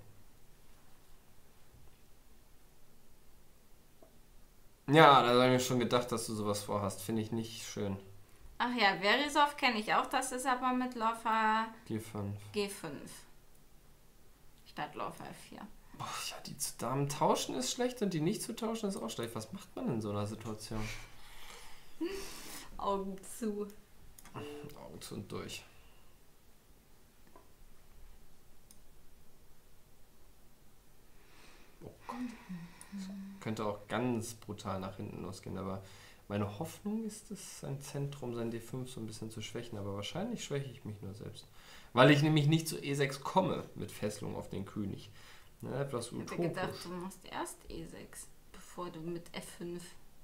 Ja, da habe ich mir schon gedacht, dass du sowas vorhast. Finde ich nicht schön. ach ja, Verisov kenne ich auch, das ist aber mit Läufer G5. G5. statt Läufer F4. Boah, ja, die zu Damen tauschen ist schlecht und die nicht zu tauschen ist auch schlecht. Was macht man in so einer Situation? Augen zu. Augen zu und durch. Oh Gott. Das könnte auch ganz brutal nach hinten losgehen, aber meine Hoffnung ist es, sein Zentrum, sein D5 so ein bisschen zu schwächen, aber wahrscheinlich schwäche ich mich nur selbst. Weil ich nämlich nicht zu E6 komme mit Fesselung auf den König. Ne, etwas Ich hätte utopisch. gedacht, du machst erst E6, bevor du mit F5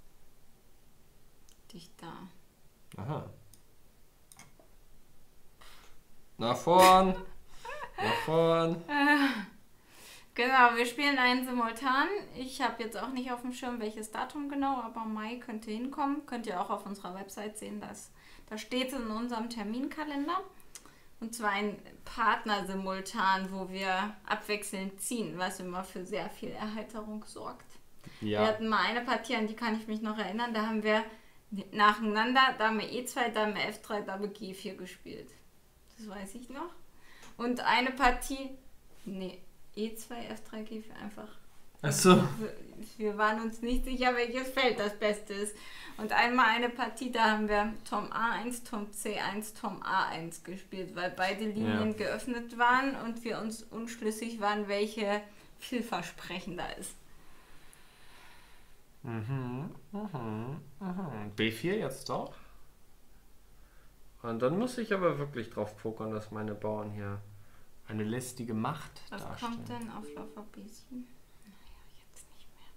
dich da... Aha. Nach vorn. Nach vorn. Genau, wir spielen einen simultan. Ich habe jetzt auch nicht auf dem Schirm, welches Datum genau, aber Mai könnte hinkommen. Könnt ihr auch auf unserer Website sehen, da steht es in unserem Terminkalender. Und zwar ein Partner-Simultan, wo wir abwechselnd ziehen, was immer für sehr viel Erheiterung sorgt. Ja. Wir hatten mal eine Partie, an die kann ich mich noch erinnern, da haben wir nacheinander Dame E2, Dame F3, Dame G4 gespielt. Das weiß ich noch. Und eine Partie, nee, E2, F3, G4 einfach. Achso. Wir waren uns nicht sicher, welches Feld das Beste ist. Und einmal eine Partie, da haben wir Turm A1, Turm C1, Turm A1 gespielt, weil beide Linien geöffnet waren und wir uns unschlüssig waren, welche vielversprechender ist. B4 jetzt doch. Und dann muss ich aber wirklich drauf pokern, dass meine Bauern hier eine lästige Macht Was darstellen. kommt denn auf Läufer B7? Naja, jetzt nicht mehr.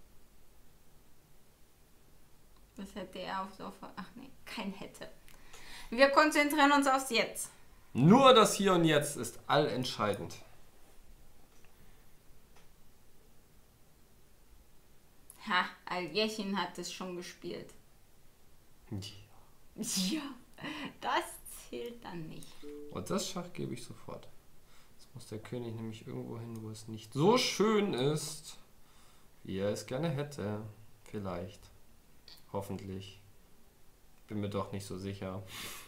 Was hätte er auf Läufer... Ach nee, kein hätte. Wir konzentrieren uns aufs Jetzt. Nur das Hier und Jetzt ist allentscheidend. Ha, Aljesin hat es schon gespielt. Ja, das zählt dann nicht. Und das Schach gebe ich sofort. Jetzt muss der König nämlich irgendwo hin, wo es nicht so schön ist, wie er es gerne hätte. Vielleicht. Hoffentlich. Bin mir doch nicht so sicher.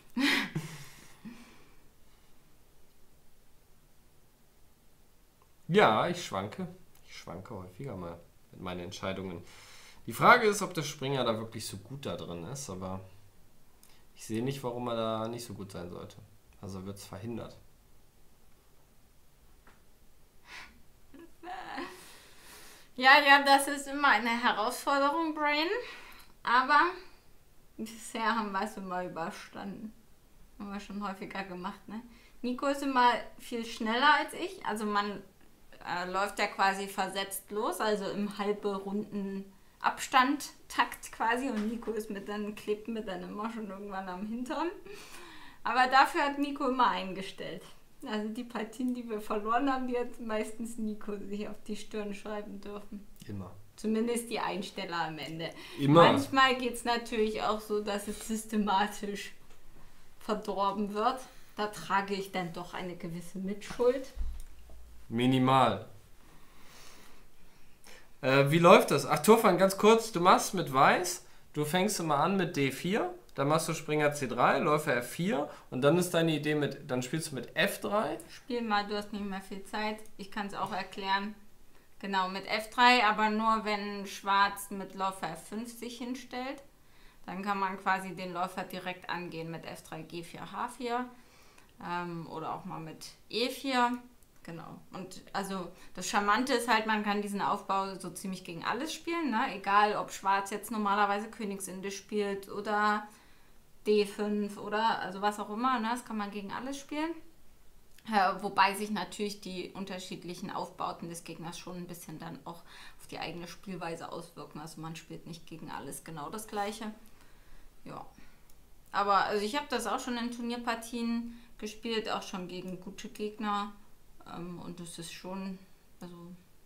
Ja, ich schwanke. Ich schwanke häufiger mal mit meinen Entscheidungen. Die Frage ist, ob der Springer da wirklich so gut da drin ist, aber ich sehe nicht, warum er da nicht so gut sein sollte. Also wird es verhindert. Ja, das ist immer eine Herausforderung, Brain. Aber bisher haben wir es immer überstanden. Haben wir schon häufiger gemacht, ne? Nico ist immer viel schneller als ich. Also man läuft ja quasi versetzt los, also im halbe Runden Abstand-Takt quasi. Und Nico ist klebt mir dann immer schon irgendwann am Hintern. Aber dafür hat Nico immer eingestellt. Also die Partien, die wir verloren haben, die hat meistens Nico sich auf die Stirn schreiben dürfen. Immer. Zumindest die Einsteller am Ende. Immer. Manchmal geht es natürlich auch so, dass es systematisch verdorben wird. Da trage ich dann doch eine gewisse Mitschuld. Minimal. Wie läuft das? Ach, Turfan, ganz kurz. Du machst mit Weiß, du fängst immer an mit D4, dann machst du Springer C3, Läufer F4 und dann ist deine Idee dann spielst du mit F3. Spiel mal, du hast nicht mehr viel Zeit. Ich kann es auch erklären. Genau, mit F3, aber nur wenn Schwarz mit Läufer F5 sich hinstellt. Dann kann man quasi den Läufer direkt angehen mit F3, G4, H4 oder auch mal mit E4. Genau. Und also das Charmante ist halt, man kann diesen Aufbau so ziemlich gegen alles spielen, ne? Egal, ob Schwarz jetzt normalerweise Königsinde spielt oder D5 oder also was auch immer, ne? Das kann man gegen alles spielen. Wobei sich natürlich die unterschiedlichen Aufbauten des Gegners schon ein bisschen dann auch auf die eigene Spielweise auswirken. Also man spielt nicht gegen alles genau das Gleiche. Ja. Aber also ich habe das auch schon in Turnierpartien gespielt, auch schon gegen gute Gegner. Und das ist schon, also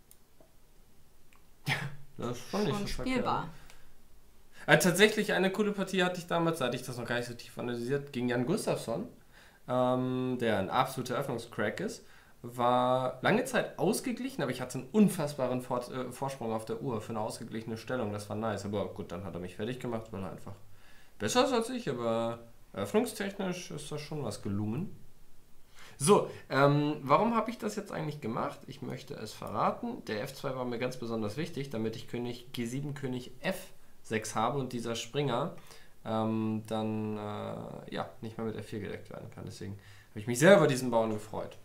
Das ist schon nicht so spielbar. Tatsächlich eine coole Partie hatte ich damals, da hatte ich das noch gar nicht so tief analysiert, gegen Jan Gustafsson, der ein absoluter Öffnungscrack ist. War lange Zeit ausgeglichen, aber ich hatte einen unfassbaren Vorsprung auf der Uhr für eine ausgeglichene Stellung. Das war nice. Aber gut, dann hat er mich fertig gemacht, weil er einfach besser ist als ich, aber eröffnungstechnisch ist das schon was gelungen. So, warum habe ich das jetzt eigentlich gemacht? Ich möchte es verraten. Der F2 war mir ganz besonders wichtig, damit ich König G7, König F6 habe und dieser Springer dann nicht mehr mit F4 gedeckt werden kann. Deswegen habe ich mich sehr über diesen Bauern gefreut.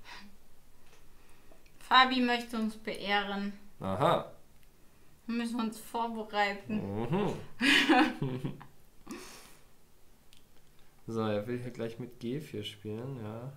Fabi möchte uns beehren. Aha. Wir müssen uns vorbereiten. Mhm. So, er will hier gleich mit G4 spielen, ja.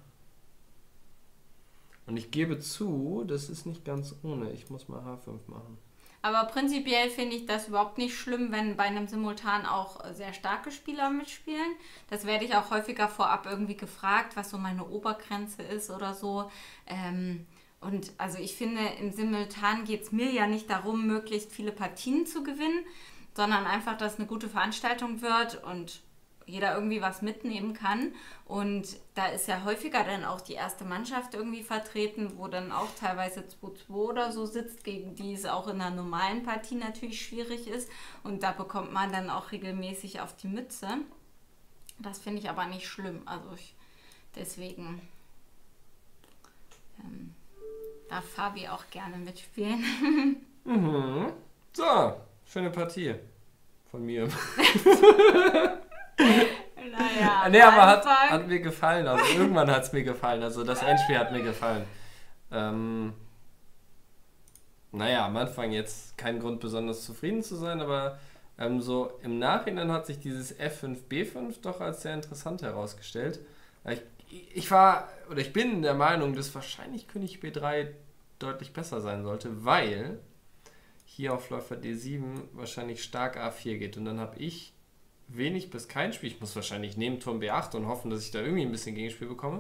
Und ich gebe zu, das ist nicht ganz ohne. Ich muss mal H5 machen. Aber prinzipiell finde ich das überhaupt nicht schlimm, wenn bei einem Simultan auch sehr starke Spieler mitspielen. Das werde ich auch häufiger vorab irgendwie gefragt, was so meine Obergrenze ist oder so. Und also ich finde, im Simultan geht es mir ja nicht darum, möglichst viele Partien zu gewinnen, sondern einfach, dass eine gute Veranstaltung wird und jeder irgendwie was mitnehmen kann. Und da ist ja häufiger dann auch die erste Mannschaft irgendwie vertreten, wo dann auch teilweise 2-2 oder so sitzt, gegen die es auch in einer normalen Partie natürlich schwierig ist. Und da bekommt man dann auch regelmäßig auf die Mütze. Das finde ich aber nicht schlimm. Also deswegen darf Fabi auch gerne mitspielen. Mhm. So, schöne Partie von mir. Naja, nee, aber hat mir gefallen. Also irgendwann hat es mir gefallen. Also das Endspiel hat mir gefallen. Am Anfang jetzt kein Grund besonders zufrieden zu sein, aber so im Nachhinein hat sich dieses F5, B5 doch als sehr interessant herausgestellt. Ich bin der Meinung, dass wahrscheinlich König B3 deutlich besser sein sollte, weil hier auf Läufer D7 wahrscheinlich stark A4 geht und dann habe ich wenig bis kein Spiel. Ich muss wahrscheinlich nehmen Turm B8 und hoffen, dass ich da irgendwie ein bisschen Gegenspiel bekomme.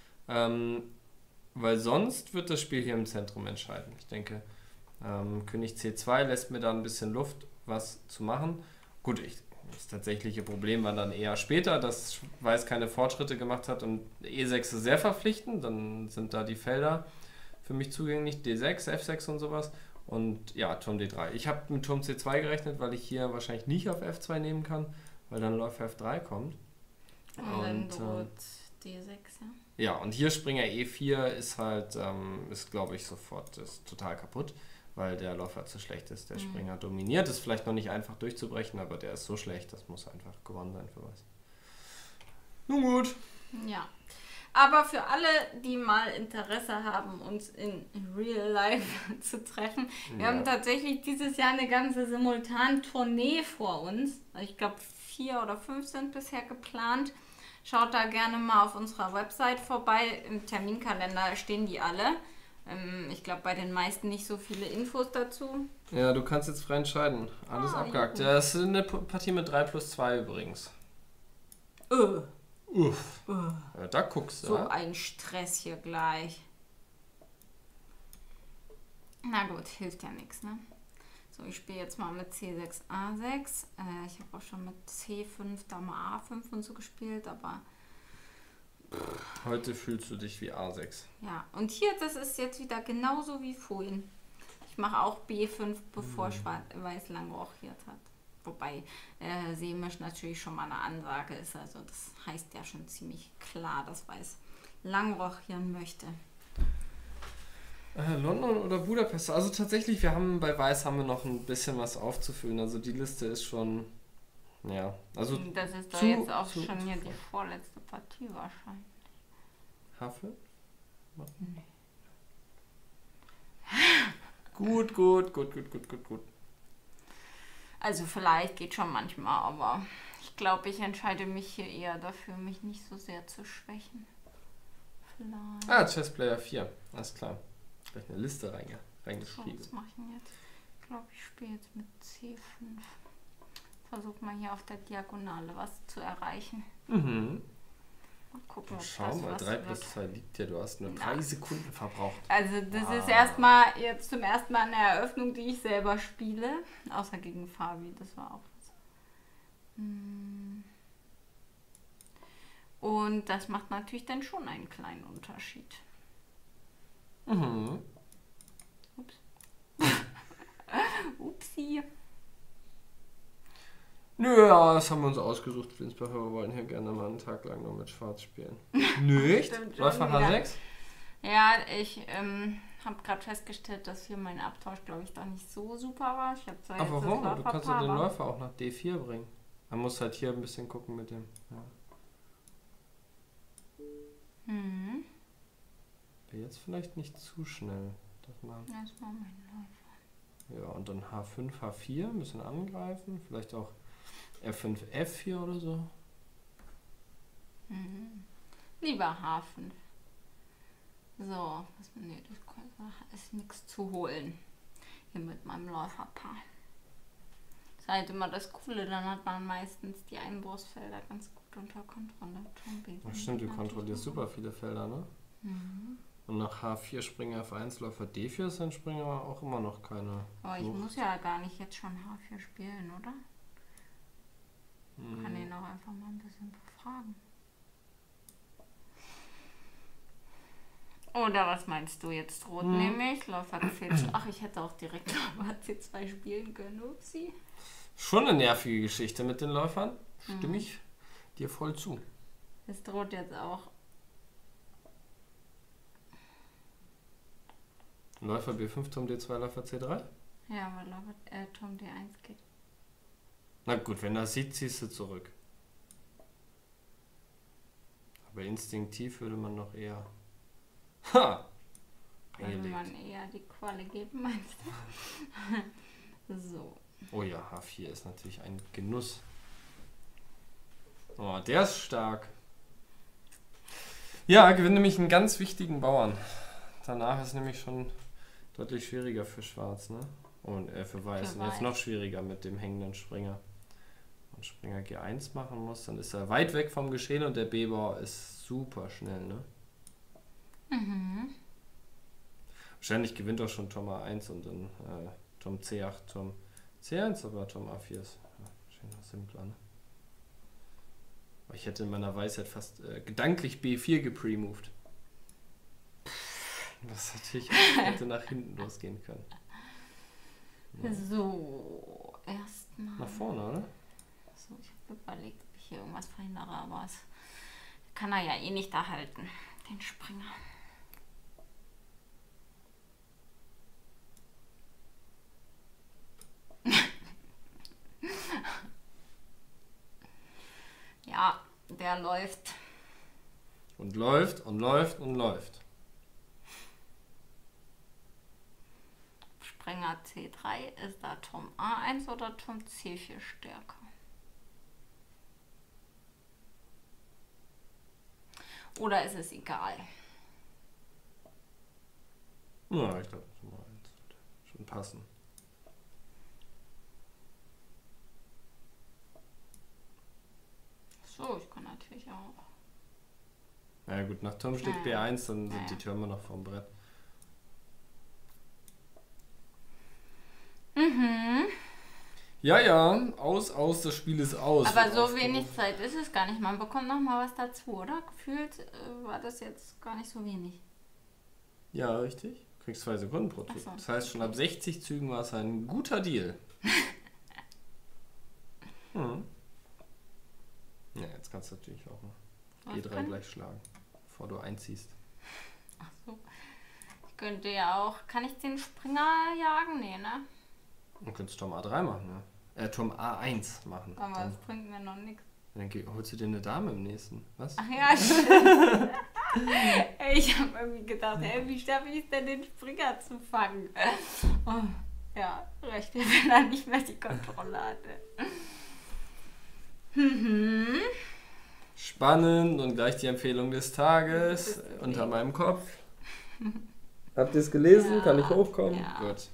Weil sonst wird das Spiel hier im Zentrum entscheiden. Ich denke, König C2 lässt mir da ein bisschen Luft, was zu machen. Gut, das tatsächliche Problem war dann eher später, dass Weiß keine Fortschritte gemacht hat und E6 ist sehr verpflichtend. Dann sind da die Felder für mich zugänglich. D6, F6 und sowas. Und ja, Turm D3. Ich habe mit Turm C2 gerechnet, weil ich hier wahrscheinlich nicht auf F2 nehmen kann, weil dann Läufer F3 kommt. Und dann droht D6, ja. Ja, und hier Springer E4 ist halt, glaube ich, sofort total kaputt, weil der Läufer zu schlecht ist. Der Springer dominiert, ist vielleicht noch nicht einfach durchzubrechen, aber der ist so schlecht, das muss einfach gewonnen sein für Weiß. Nun gut. Ja. Aber für alle, die mal Interesse haben, uns in Real Life zu treffen, wir haben tatsächlich dieses Jahr eine ganze Simultan-Tournee vor uns. Ich glaube, 4 oder 5 sind bisher geplant. Schaut da gerne mal auf unserer Website vorbei. Im Terminkalender stehen die alle. Ich glaube, bei den meisten nicht so viele Infos dazu. Ja, du kannst jetzt frei entscheiden. Alles abgehakt. Ja, das ist eine Partie mit 3+2 übrigens. Uff. Ja, da guckst du. So ein Stress hier gleich. Na gut, hilft ja nichts, ne? So, ich spiele jetzt mal mit C6, A6. Ich habe auch schon mit C5, Dame A5 und so gespielt, aber... Heute fühlst du dich wie A6. Ja, und hier, das ist jetzt wieder genauso wie vorhin. Ich mache auch B5, bevor Weiß lang rochiert hat. Wobei Seemisch natürlich schon mal eine Ansage ist. Also das heißt ja schon ziemlich klar, dass Weiß lang rochieren möchte. London oder Budapest? Also tatsächlich, bei Weiß haben wir noch ein bisschen was aufzufüllen. Also die Liste ist schon, ja. Also das ist doch jetzt auch schon hier die vorletzte Partie wahrscheinlich. Havel? Nee. Gut. Also vielleicht geht schon manchmal, aber ich glaube, ich entscheide mich hier eher dafür, mich nicht so sehr zu schwächen. Vielleicht. Chessplayer 4, alles klar. Gleich eine Liste reingeschrieben. Was mache ich denn jetzt? Ich glaube, ich spiele jetzt mit C5. Versuch mal hier auf der Diagonale was zu erreichen. Mhm. Mal gucken, Schau mal, 3+2 liegt ja, du hast nur 3 Sekunden verbraucht. Also das ist erstmal jetzt zum ersten Mal eine Eröffnung, die ich selber spiele. Außer gegen Fabi, das war auch was. Und das macht natürlich dann schon einen kleinen Unterschied. Mhm. Ups. Upsi. Nö, ja, das haben wir uns ausgesucht, Flinsbacher. Wir wollen hier gerne mal einen Tag lang nur mit Schwarz spielen. Nicht? Stimmt, Läufer schon wieder. H6? Ja, ich habe gerade festgestellt, dass hier mein Abtausch, glaube ich, doch nicht so super war. Ich habe zwar Aber jetzt warum? das Du kannst ja Läuferpaar, den aber- Läufer auch nach D4 bringen. Man muss halt hier ein bisschen gucken mit dem. Ja. Mhm. Aber jetzt vielleicht nicht zu schnell. Das mal. Das war mein Läufer. Ja, und dann H5, H4, ein bisschen angreifen. Vielleicht auch F5, F4 oder so. Mhm. Lieber H5. So, nee, das ist nichts zu holen. Hier mit meinem Läuferpaar. Das ist halt immer das Coole, dann hat man meistens die Einbruchsfelder ganz gut unter Kontrolle. Ach stimmt, du kontrollierst super viele Felder, ne? Mhm. Und nach H4 Springer F1, Läufer D4 ist ein Springer auch immer noch keine. Aber ich Wucht. muss ja gar nicht jetzt schon H4 spielen, oder? Ich kann Hm. ihn auch einfach mal ein bisschen befragen. Oder was meinst du jetzt? Rot nehme ich, Läufer C2. Ach, ich hätte auch direkt Läufer C2 spielen können. Upsi. Schon eine nervige Geschichte mit den Läufern. Stimme ich dir voll zu. Es droht jetzt auch. Läufer B5, Turm D2, Läufer C3? Ja, aber Läufer Turm D1 geht. Na gut, wenn er sieht, ziehst du zurück. Aber instinktiv würde man noch eher. Ha! Würde Eingelegt. man eher die Qualle geben, meinst du? So. Oh ja, H4 ist natürlich ein Genuss. Oh, der ist stark. Ja, gewinnt nämlich einen ganz wichtigen Bauern. Danach ist nämlich schon deutlich schwieriger für Schwarz, ne? Und für Weiß. Für Und jetzt Weiß. noch schwieriger mit dem hängenden Springer. Und Springer G1 machen muss, dann ist er weit weg vom Geschehen und der B-Bauer ist super schnell, ne? Mhm. Wahrscheinlich gewinnt auch schon Turm A1 und dann Turm C8, Turm C1, aber Turm A4 ist wahrscheinlich noch simpler, ne? Aber ich hätte in meiner Weisheit fast gedanklich B4 gepremoved. Was natürlich hätte nach hinten losgehen können. Ja. So. Erstmal. Nach vorne, oder? So, ich habe überlegt, ob ich hier irgendwas verhindere, aber es kann er ja eh nicht erhalten, den Springer. Ja, der läuft. Und läuft und läuft und läuft. Springer C3, ist da Turm A1 oder Turm C4 stärker? Oder ist es egal? Ja, ich glaube, Turm A1 wird schon passen. So, ich kann natürlich auch. Na ja, gut, nach Turm steht Ja. B1, dann sind Ja. die Türme noch vom Brett. Mhm. Ja, ja, aus, das Spiel ist aus. Aber wird so aufgerufen. wenig Zeit ist es gar nicht. Man bekommt noch mal was dazu, oder? Gefühlt war das jetzt gar nicht so wenig. Ja, richtig. Du kriegst 2 Sekunden pro Zug. Ach so. Das heißt, schon ab 60 Zügen war es ein guter Deal. Hm. Ja, jetzt kannst du natürlich auch Was G3 kann? gleich schlagen, bevor du einziehst. Ach so. Ich könnte ja auch. Kann ich den Springer jagen? Nee, ne? Du könntest Turm A3 machen, ne? Turm A1 machen. Aber Dann, das bringt mir noch nichts. dann holst du dir eine Dame im nächsten. Was? Ach ja, stimmt. Ich habe irgendwie gedacht, ey, wie schaffe ich es denn, den Springer zu fangen? Oh, ja, recht, wenn er nicht mehr die Kontrolle hatte. Mhm. Spannend und gleich die Empfehlung des Tages Das ist unter okay. meinem Kopf. Habt ihr es gelesen? Ja, Kann ich hochkommen? ja. Gut.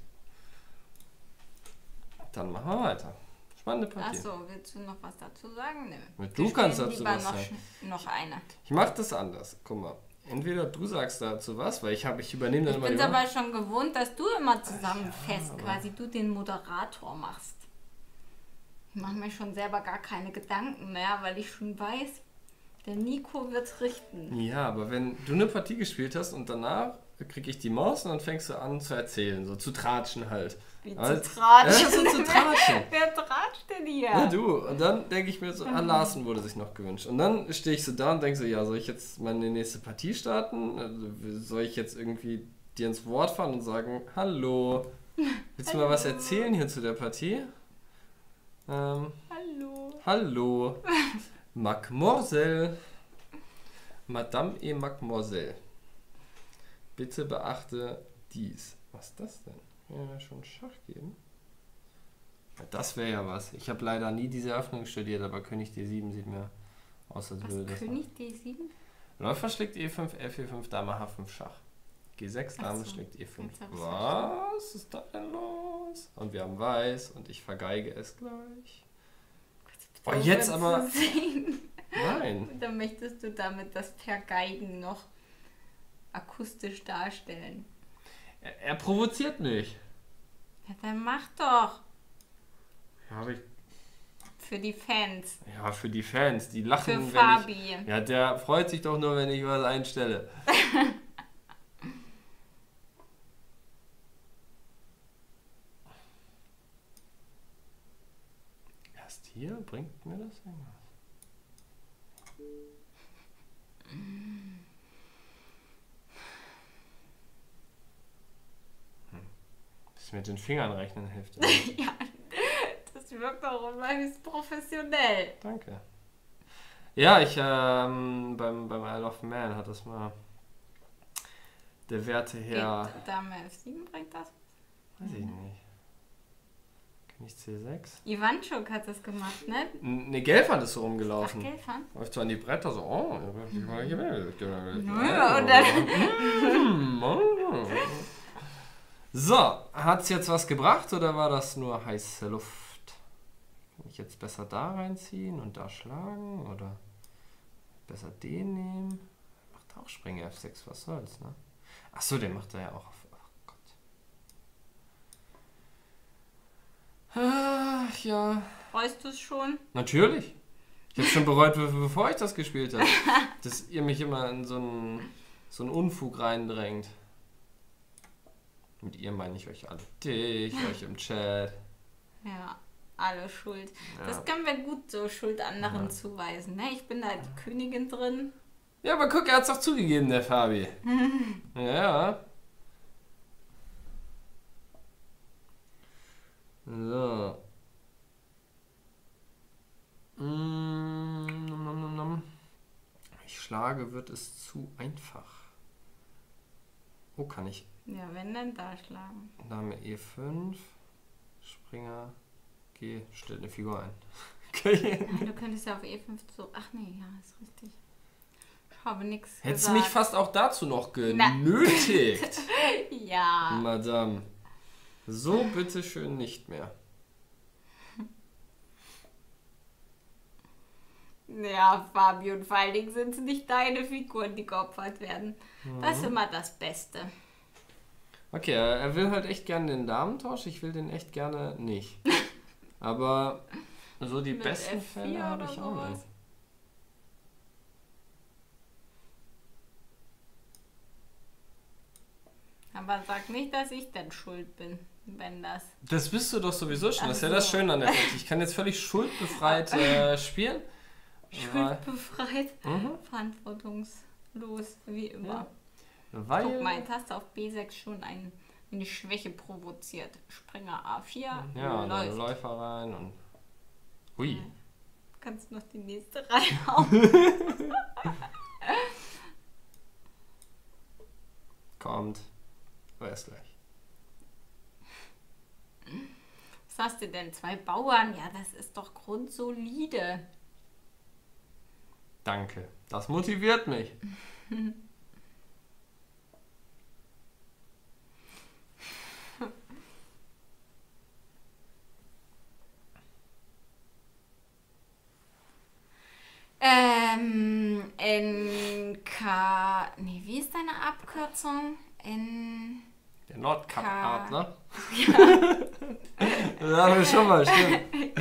Dann machen wir weiter. Spannende Partie. Achso, willst du noch was dazu sagen? Nö. Du Wir kannst spielen dazu lieber was noch, sagen. noch eine. Ich mache das anders. Guck mal. Entweder du sagst dazu was, weil ich übernehme dann Ich immer bin die es Macht. aber schon gewohnt, dass du immer zusammenfasst, aber- quasi du den Moderator machst. Ich mache mir schon selber gar keine Gedanken mehr, weil ich schon weiß, der Nico wird richten. Ja, aber wenn du eine Partie gespielt hast und danach kriege ich die Maus und dann fängst du an zu erzählen, so zu tratschen halt. Wie Aber- zu tratschen. Ja, so zu tratschen. Wer tratscht denn hier? Na du, und dann denke ich mir so, Larsen wurde sich noch gewünscht. Und dann stehe ich so da und denke so, ja, soll ich jetzt meine nächste Partie starten? Also, soll ich jetzt irgendwie dir ins Wort fahren und sagen, hallo, willst du mal was erzählen hier zu der Partie? Hallo. Hallo, Mademoiselle, Madame et Mademoiselle, bitte beachte dies. Was ist das denn? Ja, schon Schach geben? Das wäre ja was. Ich habe leider nie diese Öffnung studiert, aber König D7 sieht mir aus, als würde das. König D7? Läufer schlägt E5, F4, Dame H5 Schach. G6, Dame schlägt E5. Was ist da denn los? Und wir haben Weiß und ich vergeige es gleich. Oh, jetzt aber. Nein. Und dann möchtest du damit das Vergeigen noch akustisch darstellen. Er provoziert mich. Ja, dann mach doch. Ja, aber ich. Für die Fans. Ja, für die Fans, die lachen. Für Fabi. Ja, der freut sich doch nur, wenn ich was einstelle. Erst hier bringt mir das irgendwas. Das mit den Fingern rechnen hilft. Ja, das wirkt auch immer höchst professionell. Danke. Ja, ich beim Isle of Man hat das mal der Werte her. Dame F7 bringt das? Weiß ich nicht. König C6. Ivanchuk hat das gemacht, ne? Ne, Gelfand ist so rumgelaufen. Ach, Gelfand? Läuft so an die Bretter so, oh, ich war hier Ja, und dann... So, hat's jetzt was gebracht oder war das nur heiße Luft? Kann ich jetzt besser da reinziehen und da schlagen oder besser den nehmen? Macht auch Springer F6, was soll's, ne? Achso, den macht er ja auch auf. Ach Gott. Ach ja. Freust du es schon? Natürlich. Ich habe schon bereut, bevor ich das gespielt habe. Dass ihr mich immer in so einen Unfug reindrängt. Mit ihr meine ich euch alle. Dich, euch im Chat. Ja, alle schuld. Ja. Das können wir gut so Schuld anderen zuweisen. Ne? Ich bin da die Königin drin. Ja, aber guck, er hat's doch zugegeben, der Fabi. Ja. So. Ich schlage, wird es zu einfach. Oh, kann ich. Ja, wenn dann da schlagen. Dame E5. Springer G. Stellt eine Figur ein. Okay. Ja, du könntest ja auf E5 so... Ach nee, ja, ist richtig. Ich habe nichts gesagt. Hättest du mich fast auch dazu noch genötigt. Ja. Madame. So bitteschön nicht mehr. Ja, Fabi, und vor allen Dingen sind es nicht deine Figuren, die geopfert werden. Das ist immer das Beste. Okay, er will halt echt gerne den Damentausch. Ich will den echt gerne nicht. Aber so die Mit besten F4 Fälle habe ich oder auch sowas? nicht. Aber sag nicht, dass ich denn schuld bin, wenn das... Das bist du doch sowieso schon. Das ist ja Ach das so. Schöne an der Welt. Ich kann jetzt völlig schuldbefreit spielen. Schuldbefreit, verantwortungslos, wie immer. Weil Guck mal, jetzt hast du auf B6 schon eine Schwäche provoziert. Springer A4, ja, dann läuft. Läufer rein und... Hui. Kannst noch die nächste reinhauen. Kommt. Erst gleich. Was hast du denn? 2 Bauern? Ja, das ist doch grundsolide. Danke. Das motiviert mich. NK... Nee, wie ist deine Abkürzung? Der Nordkap-Adler. Das haben wir schon mal, stimmt.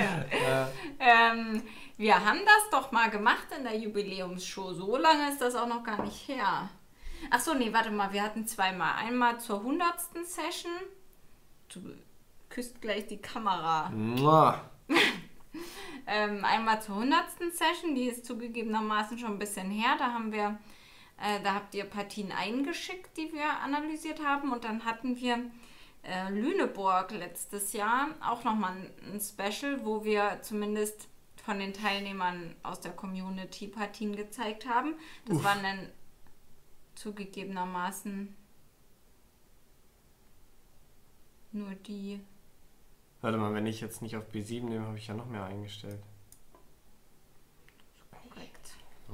Wir haben das doch mal gemacht in der Jubiläumsshow. So lange ist das auch noch gar nicht her. Achso, nee, warte mal. Wir hatten 2 Mal. Einmal zur 100. Session. Du küsst gleich die Kamera. Mua. Einmal zur 100. Session, die ist zugegebenermaßen schon ein bisschen her. Da habt ihr Partien eingeschickt, die wir analysiert haben. Und dann hatten wir Lüneburg letztes Jahr auch nochmal ein Special, wo wir zumindest von den Teilnehmern aus der Community Partien gezeigt haben. Das waren dann zugegebenermaßen nur die... Warte mal, wenn ich jetzt nicht auf B7 nehme, habe ich ja noch mehr eingestellt. Korrekt. So.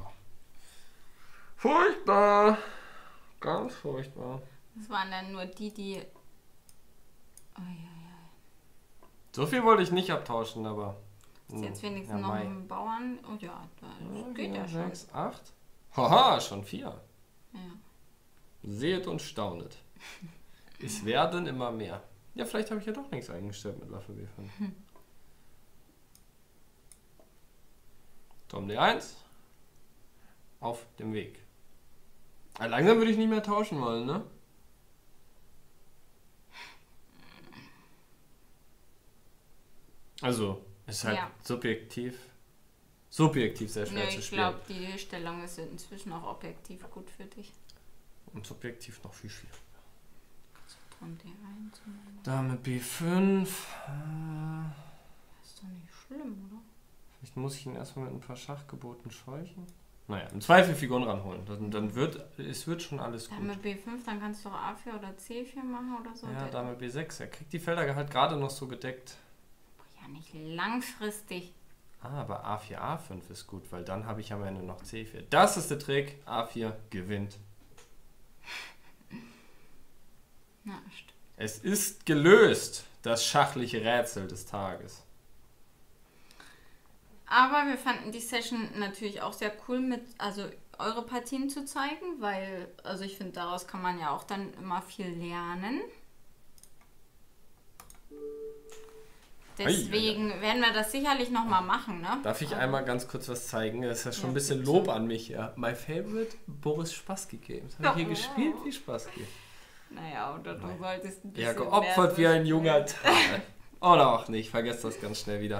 Furchtbar! Ganz furchtbar. Das waren dann nur die... Oh, ja. So viel wollte ich nicht abtauschen, aber... Ist jetzt wenigstens noch ein Bauern... Oh ja, das geht ja schon. 6, 8. Haha, schon 4. Ja. Seht und staunet. Es werden immer mehr. Ja, vielleicht habe ich ja doch nichts eingestellt mit Waffe B5. Turm D1. Auf dem Weg. Langsam würde ich nicht mehr tauschen wollen, ne? Also, ist halt subjektiv sehr schwer zu spielen. Ich glaube, die Stellung ist inzwischen auch objektiv gut für dich. Und subjektiv noch viel schwieriger. Turm D1. Dame B5. Das ist doch nicht schlimm, oder? Vielleicht muss ich ihn erstmal mit ein paar Schachgeboten scheuchen. Naja, im Zweifel Figuren ranholen. Dann wird schon alles gut. Dame B5, dann kannst du doch A4 oder C4 machen oder so. Ja, Dame B6. Er kriegt die Felder halt gerade noch so gedeckt. Ja, nicht langfristig. Aber A4, A5 ist gut, weil dann habe ich am Ende noch C4. Das ist der Trick. A4 gewinnt. Na, stimmt. Es ist gelöst, das schachliche Rätsel des Tages. Aber wir fanden die Session natürlich auch sehr cool, eure Partien zu zeigen, weil, also ich finde, daraus kann man ja auch dann immer viel lernen. Deswegen werden wir das sicherlich nochmal machen, ne? Darf ich einmal ganz kurz was zeigen? Das ist ja schon ein bisschen Lob an mich, ja. My favorite Boris Spassky Games. Habe ich hier gespielt wie Spassky. Naja, oder du solltest ein bisschen ja, geopfert wie ein junger Tal. Oder auch nicht, vergesst das ganz schnell wieder.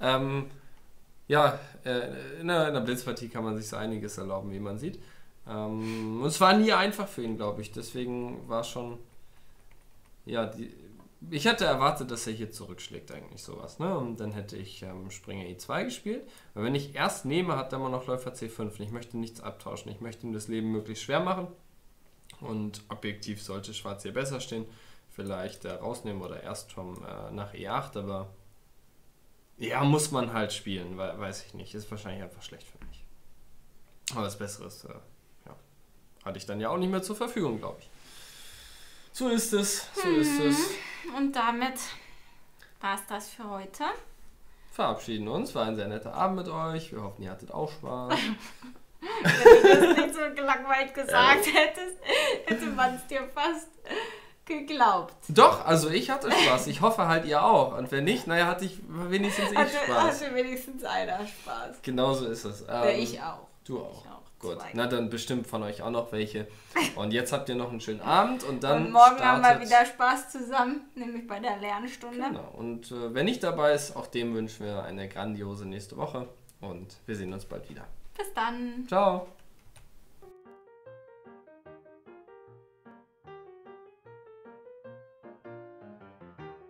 In einer Blitzpartie kann man sich so einiges erlauben, wie man sieht. Und es war nie einfach für ihn, glaube ich. Deswegen war schon... Ja, ich hätte erwartet, dass er hier zurückschlägt eigentlich sowas. Ne? Und dann hätte ich Springer E2 gespielt. Weil wenn ich erst nehme, hat er immer noch Läufer C5. Und ich möchte nichts abtauschen. Ich möchte ihm das Leben möglichst schwer machen. Und objektiv sollte Schwarz hier besser stehen. Vielleicht rausnehmen oder erst nach E8. Aber ja, muss man halt spielen. Weiß ich nicht. Ist wahrscheinlich einfach schlecht für mich. Aber das Bessere ist, hatte ich dann ja auch nicht mehr zur Verfügung, glaube ich. So ist es. Und damit war es das für heute. Verabschieden uns. War ein sehr netter Abend mit euch. Wir hoffen, ihr hattet auch Spaß. Wenn du das nicht so gelangweilt gesagt hättest, hätte man es dir fast geglaubt. Doch, also ich hatte Spaß. Ich hoffe halt ihr auch. Und wenn nicht, naja, hatte ich wenigstens Spaß. Hatte wenigstens einer Spaß. Genau so ist es. Ich auch. Du auch. Ich auch. Gut, na dann bestimmt von euch auch noch welche. Und jetzt habt ihr noch einen schönen Abend und dann und morgen haben wir wieder Spaß zusammen, nämlich bei der Lernstunde. Genau, und wer nicht dabei ist, auch dem wünschen wir eine grandiose nächste Woche und wir sehen uns bald wieder. Bis dann. Ciao.